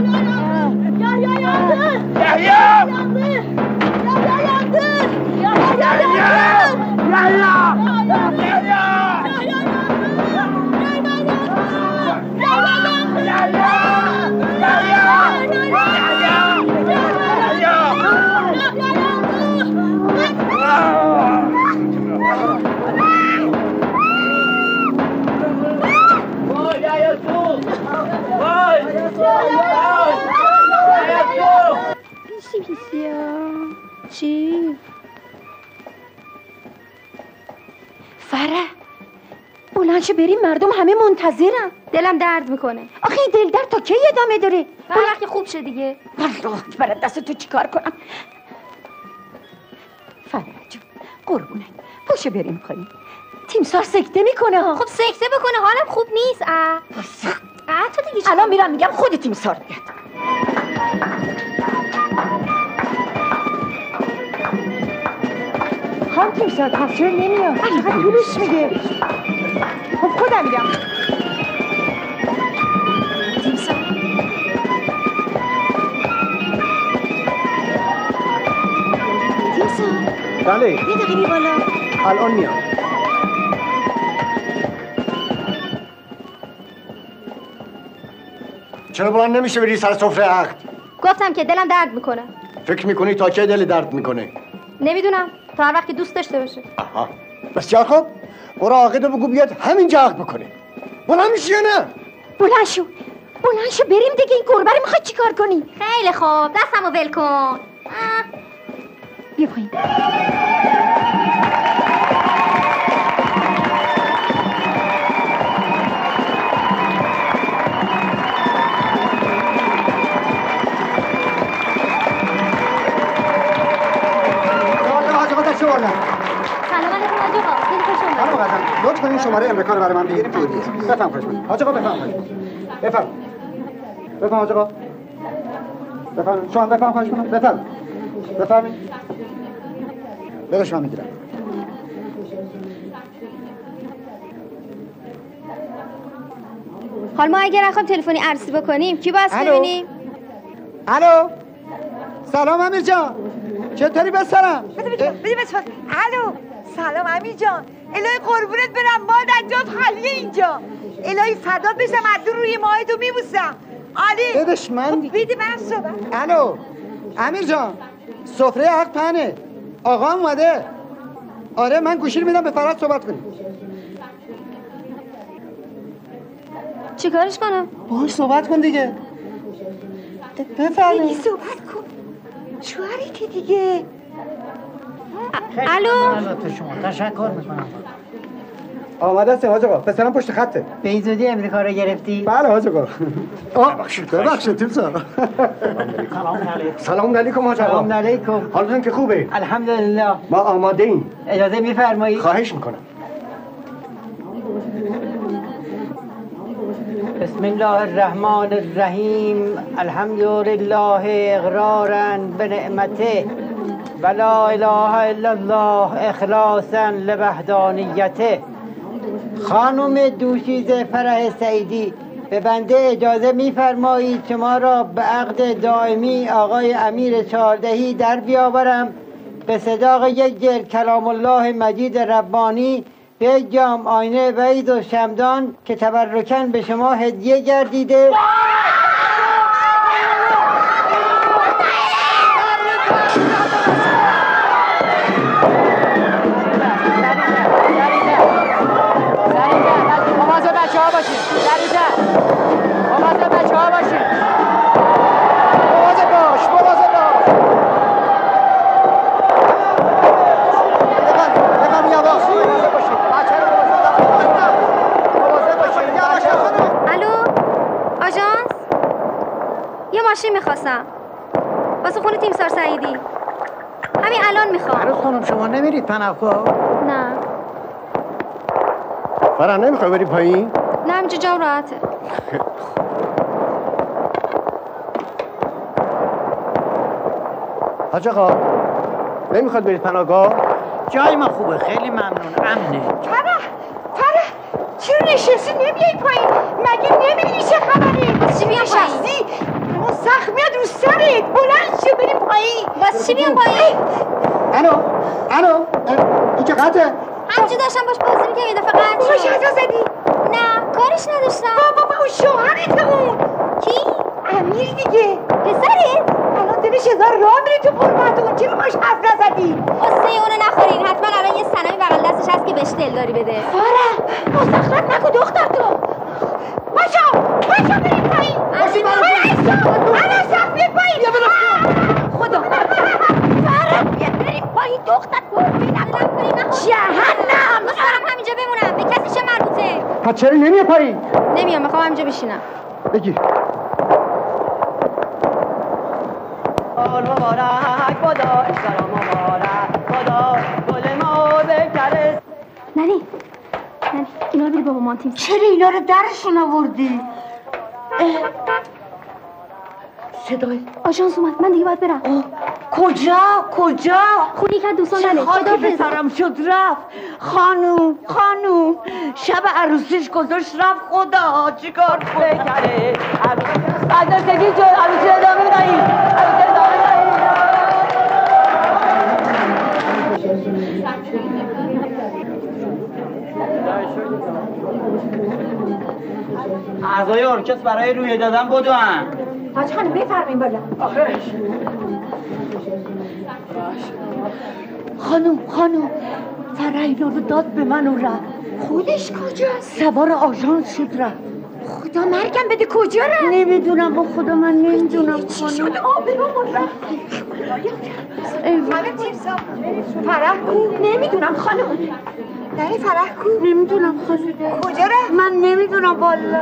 چی؟ فرح بلند شو بریم، مردم همه منتظرن. دلم درد میکنه. آخه این دل درد تا کی ادامه داره؟ وقتی خوب شه دیگه. الله اکبر، دست تو چیکار کنم؟ فرح جون قربونت پاشو بریم خواهیم. تیمسار سکته میکنه ها. خب سکته بکنه، حالم خوب نیست. تو دیگه الان میرم میگم خود تیمسار بیاد. خانم تیمسار پس چرا نمیاد؟ چقدر طولش میگه. خب خودم میرم. تیمسار بله یه دقیقه بی بالا. الان میام. چرا بلند نمیشه بری سر سفره عقد؟ گفتم که دلم درد میکنه. فکر میکنی تا چه دل درد میکنه؟ نمیدونم، تا هر وقتی دوست داشته باشه. آها بسیار خوب. برو عاقدو بگو بیاد همینجا عقد بکنه. بلند میشی یا نه؟ بلند شو بریم دیگه. این گربه رو میخوای چیکار کنی؟ خیلی خوب، دستمو ول کن. بیا پایین. سلام علیکم حاج آقا. خیلی خوش اومدید. لطف کنین شماره امریکا رو برای من بگیرید. بفهم خوش اومدید. حاج آقا بفهم حاج آقا. بفهم شما بفهم خوش اومدید. بفهمید. من میگیرم. حال ما اگر نخوایم تلفنی عرضی بکنیم کی باید ببینیم؟ الو سلام امیر جان، چطوری بسرم؟ بده الو سلام امیر جان. الهی قربونت برم، ما دجات خالیه اینجا. الهی فدا بشم، از دور روی ماهدو میبوسم. علی دادش من بیدی من صحبت. الو امیر جان، سفره عقد پهنه، آقا اومده. آره من گوشی رو میدم به فراد صحبت کنیم. چی کارش کنم؟ باهاش صحبت کن دیگه. بفرمایید. صحبت کن. شوهرتی دیگه. الو تشکر میکنم. آماده هستیم حاج آقا، پسرم پشت خطه. به این زودی امریکا رو گرفتی؟ بله حاج آقا. ببخشید تیمسار. سلام علیکم حاج آقا. سلام علیکم. حالتون که خوبه؟ الحمدلله. ما آماده ایم. اجازه میفرمایید؟ خواهش میکنم. بسم الله الرحمن الرحیم. الحمد لله اقرارا به نعمته و لا اله الا الله اخلاصا لوحدانیته. خانم دوشیزه فرح سعیدی، به بنده اجازه میفرمایید شما را به عقد دائمی آقای امیر چهاردهی در بیاورم به صداق یک جلد کلام الله مجید ربانی به یک جام آینه وحید و شمدان که تبرکاً به شما هدیه گردیده. مواظب بچه ها باشید. مواظب بچه ها باشید. مواظب باش. بفرم یواش. ماشین میخواستم واسه خونه تیمسار سعیدی. همین الان میخوام. عروس خانم شما نمیرید پناهگاه؟ نه. فرح نمیخوای بری پایین؟ نه همینجا جا راحته. حاج آقا نمیخواد برید پناهگاه؟ جای ما خوبه، خیلی ممنون، امنه. فرح چرا نشستی نمیای پایین؟ مگه نمیدونی چه خبره؟ چی بیام نشستی؟ ما سخت میاد رو سرت. بلند شو بریم پایین. واسه چی بیام پایین؟ الو این که قطعه؟ همینجا داشتم باش بازی میکنم یه دفعه قطع شد. باش حضا زدی؟ نه کارش نداشتم. بابا اون شوهرت اون. کی؟ امیر دیگه. پسرت؟ الان دلش هزار راه میره تو قربتون. چرا باش حرف نزدی؟ قصه اونو نخورین. حتما الان یه صنمی بغل دستش هست که بهش دلداری بده. فرح مزخرف نکن دختر تو. باشو بریم پایین. الان صف بیاد پایین. خدا فرح بیاد بریم پایین دختر. جهنم. میخوام همینجا بمونم. به کسی چه مربوطه؟ پس چرا نمیای پایین؟ نمیام میخوام همینجا بشینم. بگیر. مبارک بادا اشترا مبارک بادا گل ما بکره. ننی اینا رو بری بابا مانتیم. چرا اینا رو درشون آوردی؟ صدای آژانس اومد. من دیگه باید برم. کجا؟ خونی که دوستان نده. خاکی به سرم شد رفت. خانوم شب عروسیش گذاشت رفت. خدا چیکار بکره عروس سگی جو عروسی ادامه دهی. اعضای ارکستر برای روی دادن بدوان. حاج خانم بفرمایید بالا. خانوم فرح اینا رو داد به من و رفت. خودش کجاست؟ سوار آژانس شد رفت. خدا مرگم بده کجا رفت؟ نمیدونم با خدا من نمیدونم. چی شد آبرومون رفت؟ فرح کو؟ نمیدونم خانم. نه فرح کو؟ نمیدونم خانم. کجا رفت؟ من نمیدونم والا.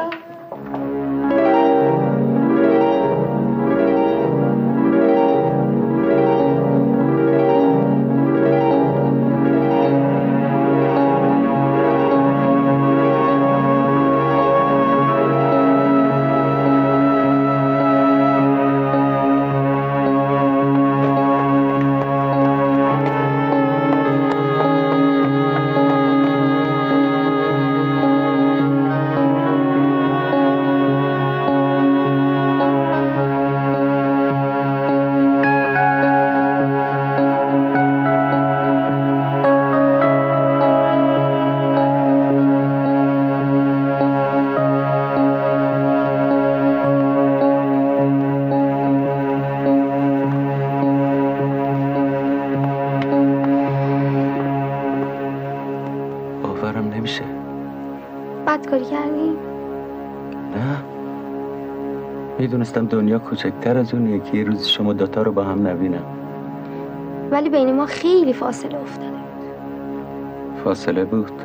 بدکاری کردی؟ نه میدونستم دنیا کوچکتر از اونیه که یه روز شما دوتا رو با هم نبینم. ولی بین ما خیلی فاصله افتاده. فاصله بود.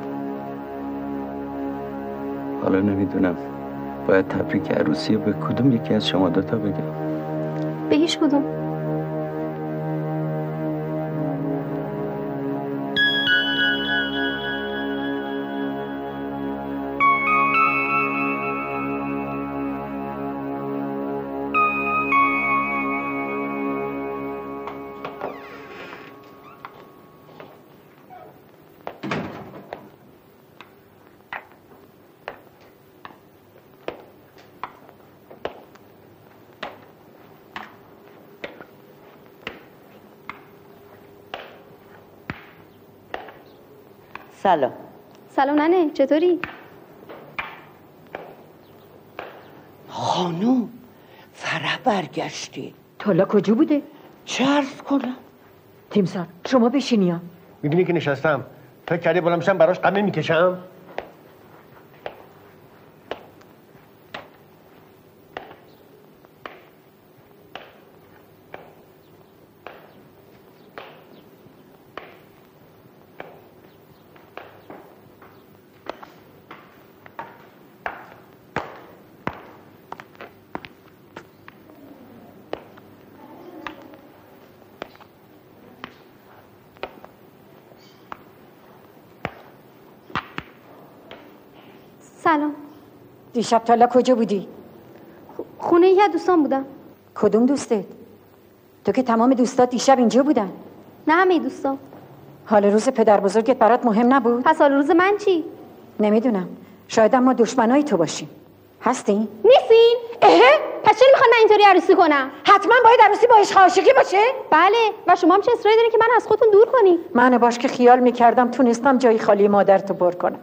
حالا نمیدونم باید تبریک عروسی به کدوم یکی از شما دوتا بگم. به هیچ کدوم. سلام. سلام ننه، چطوری؟ خانوم فرح برگشتی. تالا کجا بوده؟ چه عرض کنم؟ تیمسار شما بشینیم. میبینی که نشستم فکر کردی بالا میشم براش قمه میکشم؟ سلام. دیشب تا کجا بودی؟ خونه یکی از دوستان بودم. کدوم دوستت؟ تو که تمام دوستات دیشب اینجا بودن. نه همه دوستان. حال روز پدر بزرگت برات مهم نبود؟ پس حال روز من چی؟ نمیدونم. شاید ما دشمنای تو باشیم. هستین؟ نیستین؟ پس چرا میخوان من اینطوری عروسی کنم؟ حتما باید عروسی با عشق عاشقی باشه؟ بله. و شما هم چه اصراری دارین که من از خودتون دور کنی؟ من باش که خیال میکردم تونستم جای خالی مادرتو پر کنم.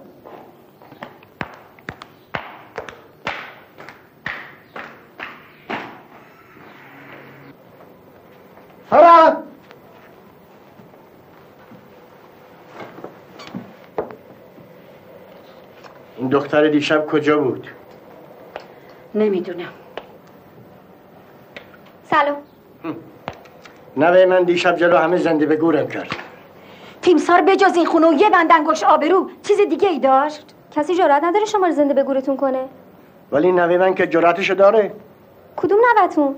فرح! این دختر دیشب کجا بود؟ نمیدونم. سلام. نوه من دیشب جلو همه زنده به گورم کرد. تیمسار بجز این خونه و یه بندنگوش آبرو چیز دیگه ای داشت؟ کسی جرأت نداره شما رو زنده به گورتون کنه. ولی نوه من که جرأتشو داره. کدوم نوه‌تون؟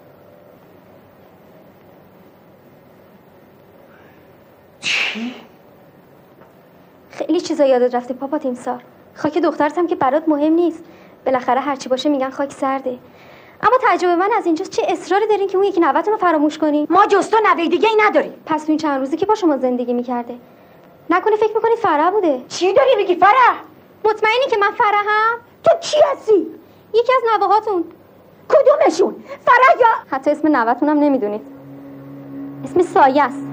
چی؟ خیلی چیزا یادت رفته پاپا تیمسار. خاک دخترتم که برات مهم نیست. بالاخره هرچی باشه میگن خاک سرده. اما تعجب من از اینجاست چه اصراری دارین که اون یکی نوه‌تون رو فراموش کنین؟ ما جز تو نوه دیگه ای نداریم. پس این چند روزی که با شما زندگی میکرده نکنه فکر میکنید فرح بوده؟ چی داری میگی فرح؟ مطمئنی که من فرحم؟ تو کی هستی؟ یکی از نوه‌هاتون. کدومشون؟ فرح یا حتی اسم نوه‌تون هم نمیدونید. اسم سایه است.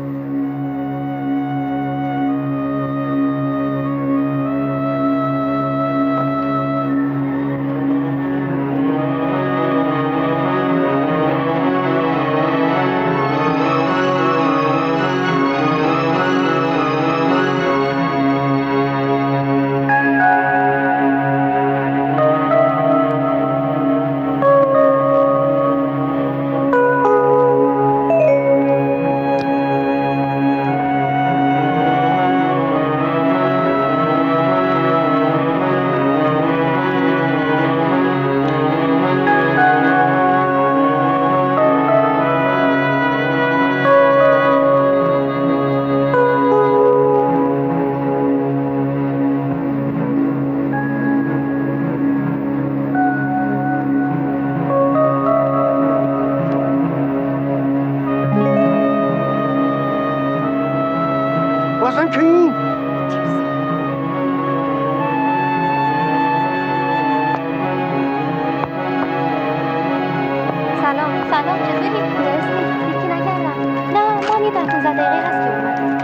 بازم که این سلام چطوری؟ یکی نکردم. نه ما یه 15 دقیقه هست که اومدیم.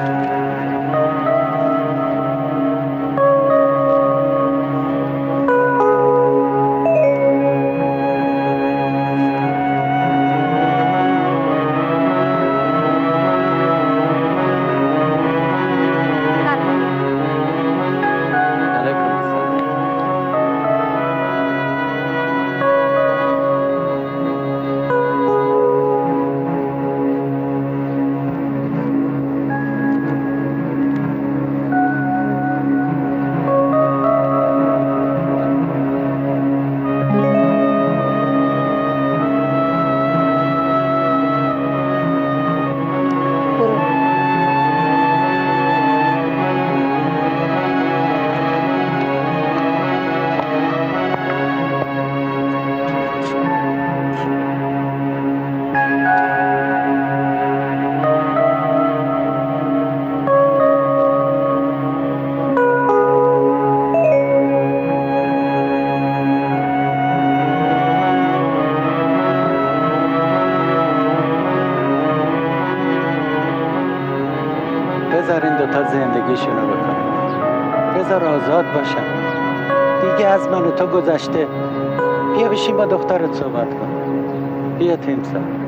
بذار این دوتا زندگیشونو بکنن. بذار آزاد باشن. دیگه از من و تو گذشته. بیا بشین با دخترت صحبت کن. بیا تیمسار.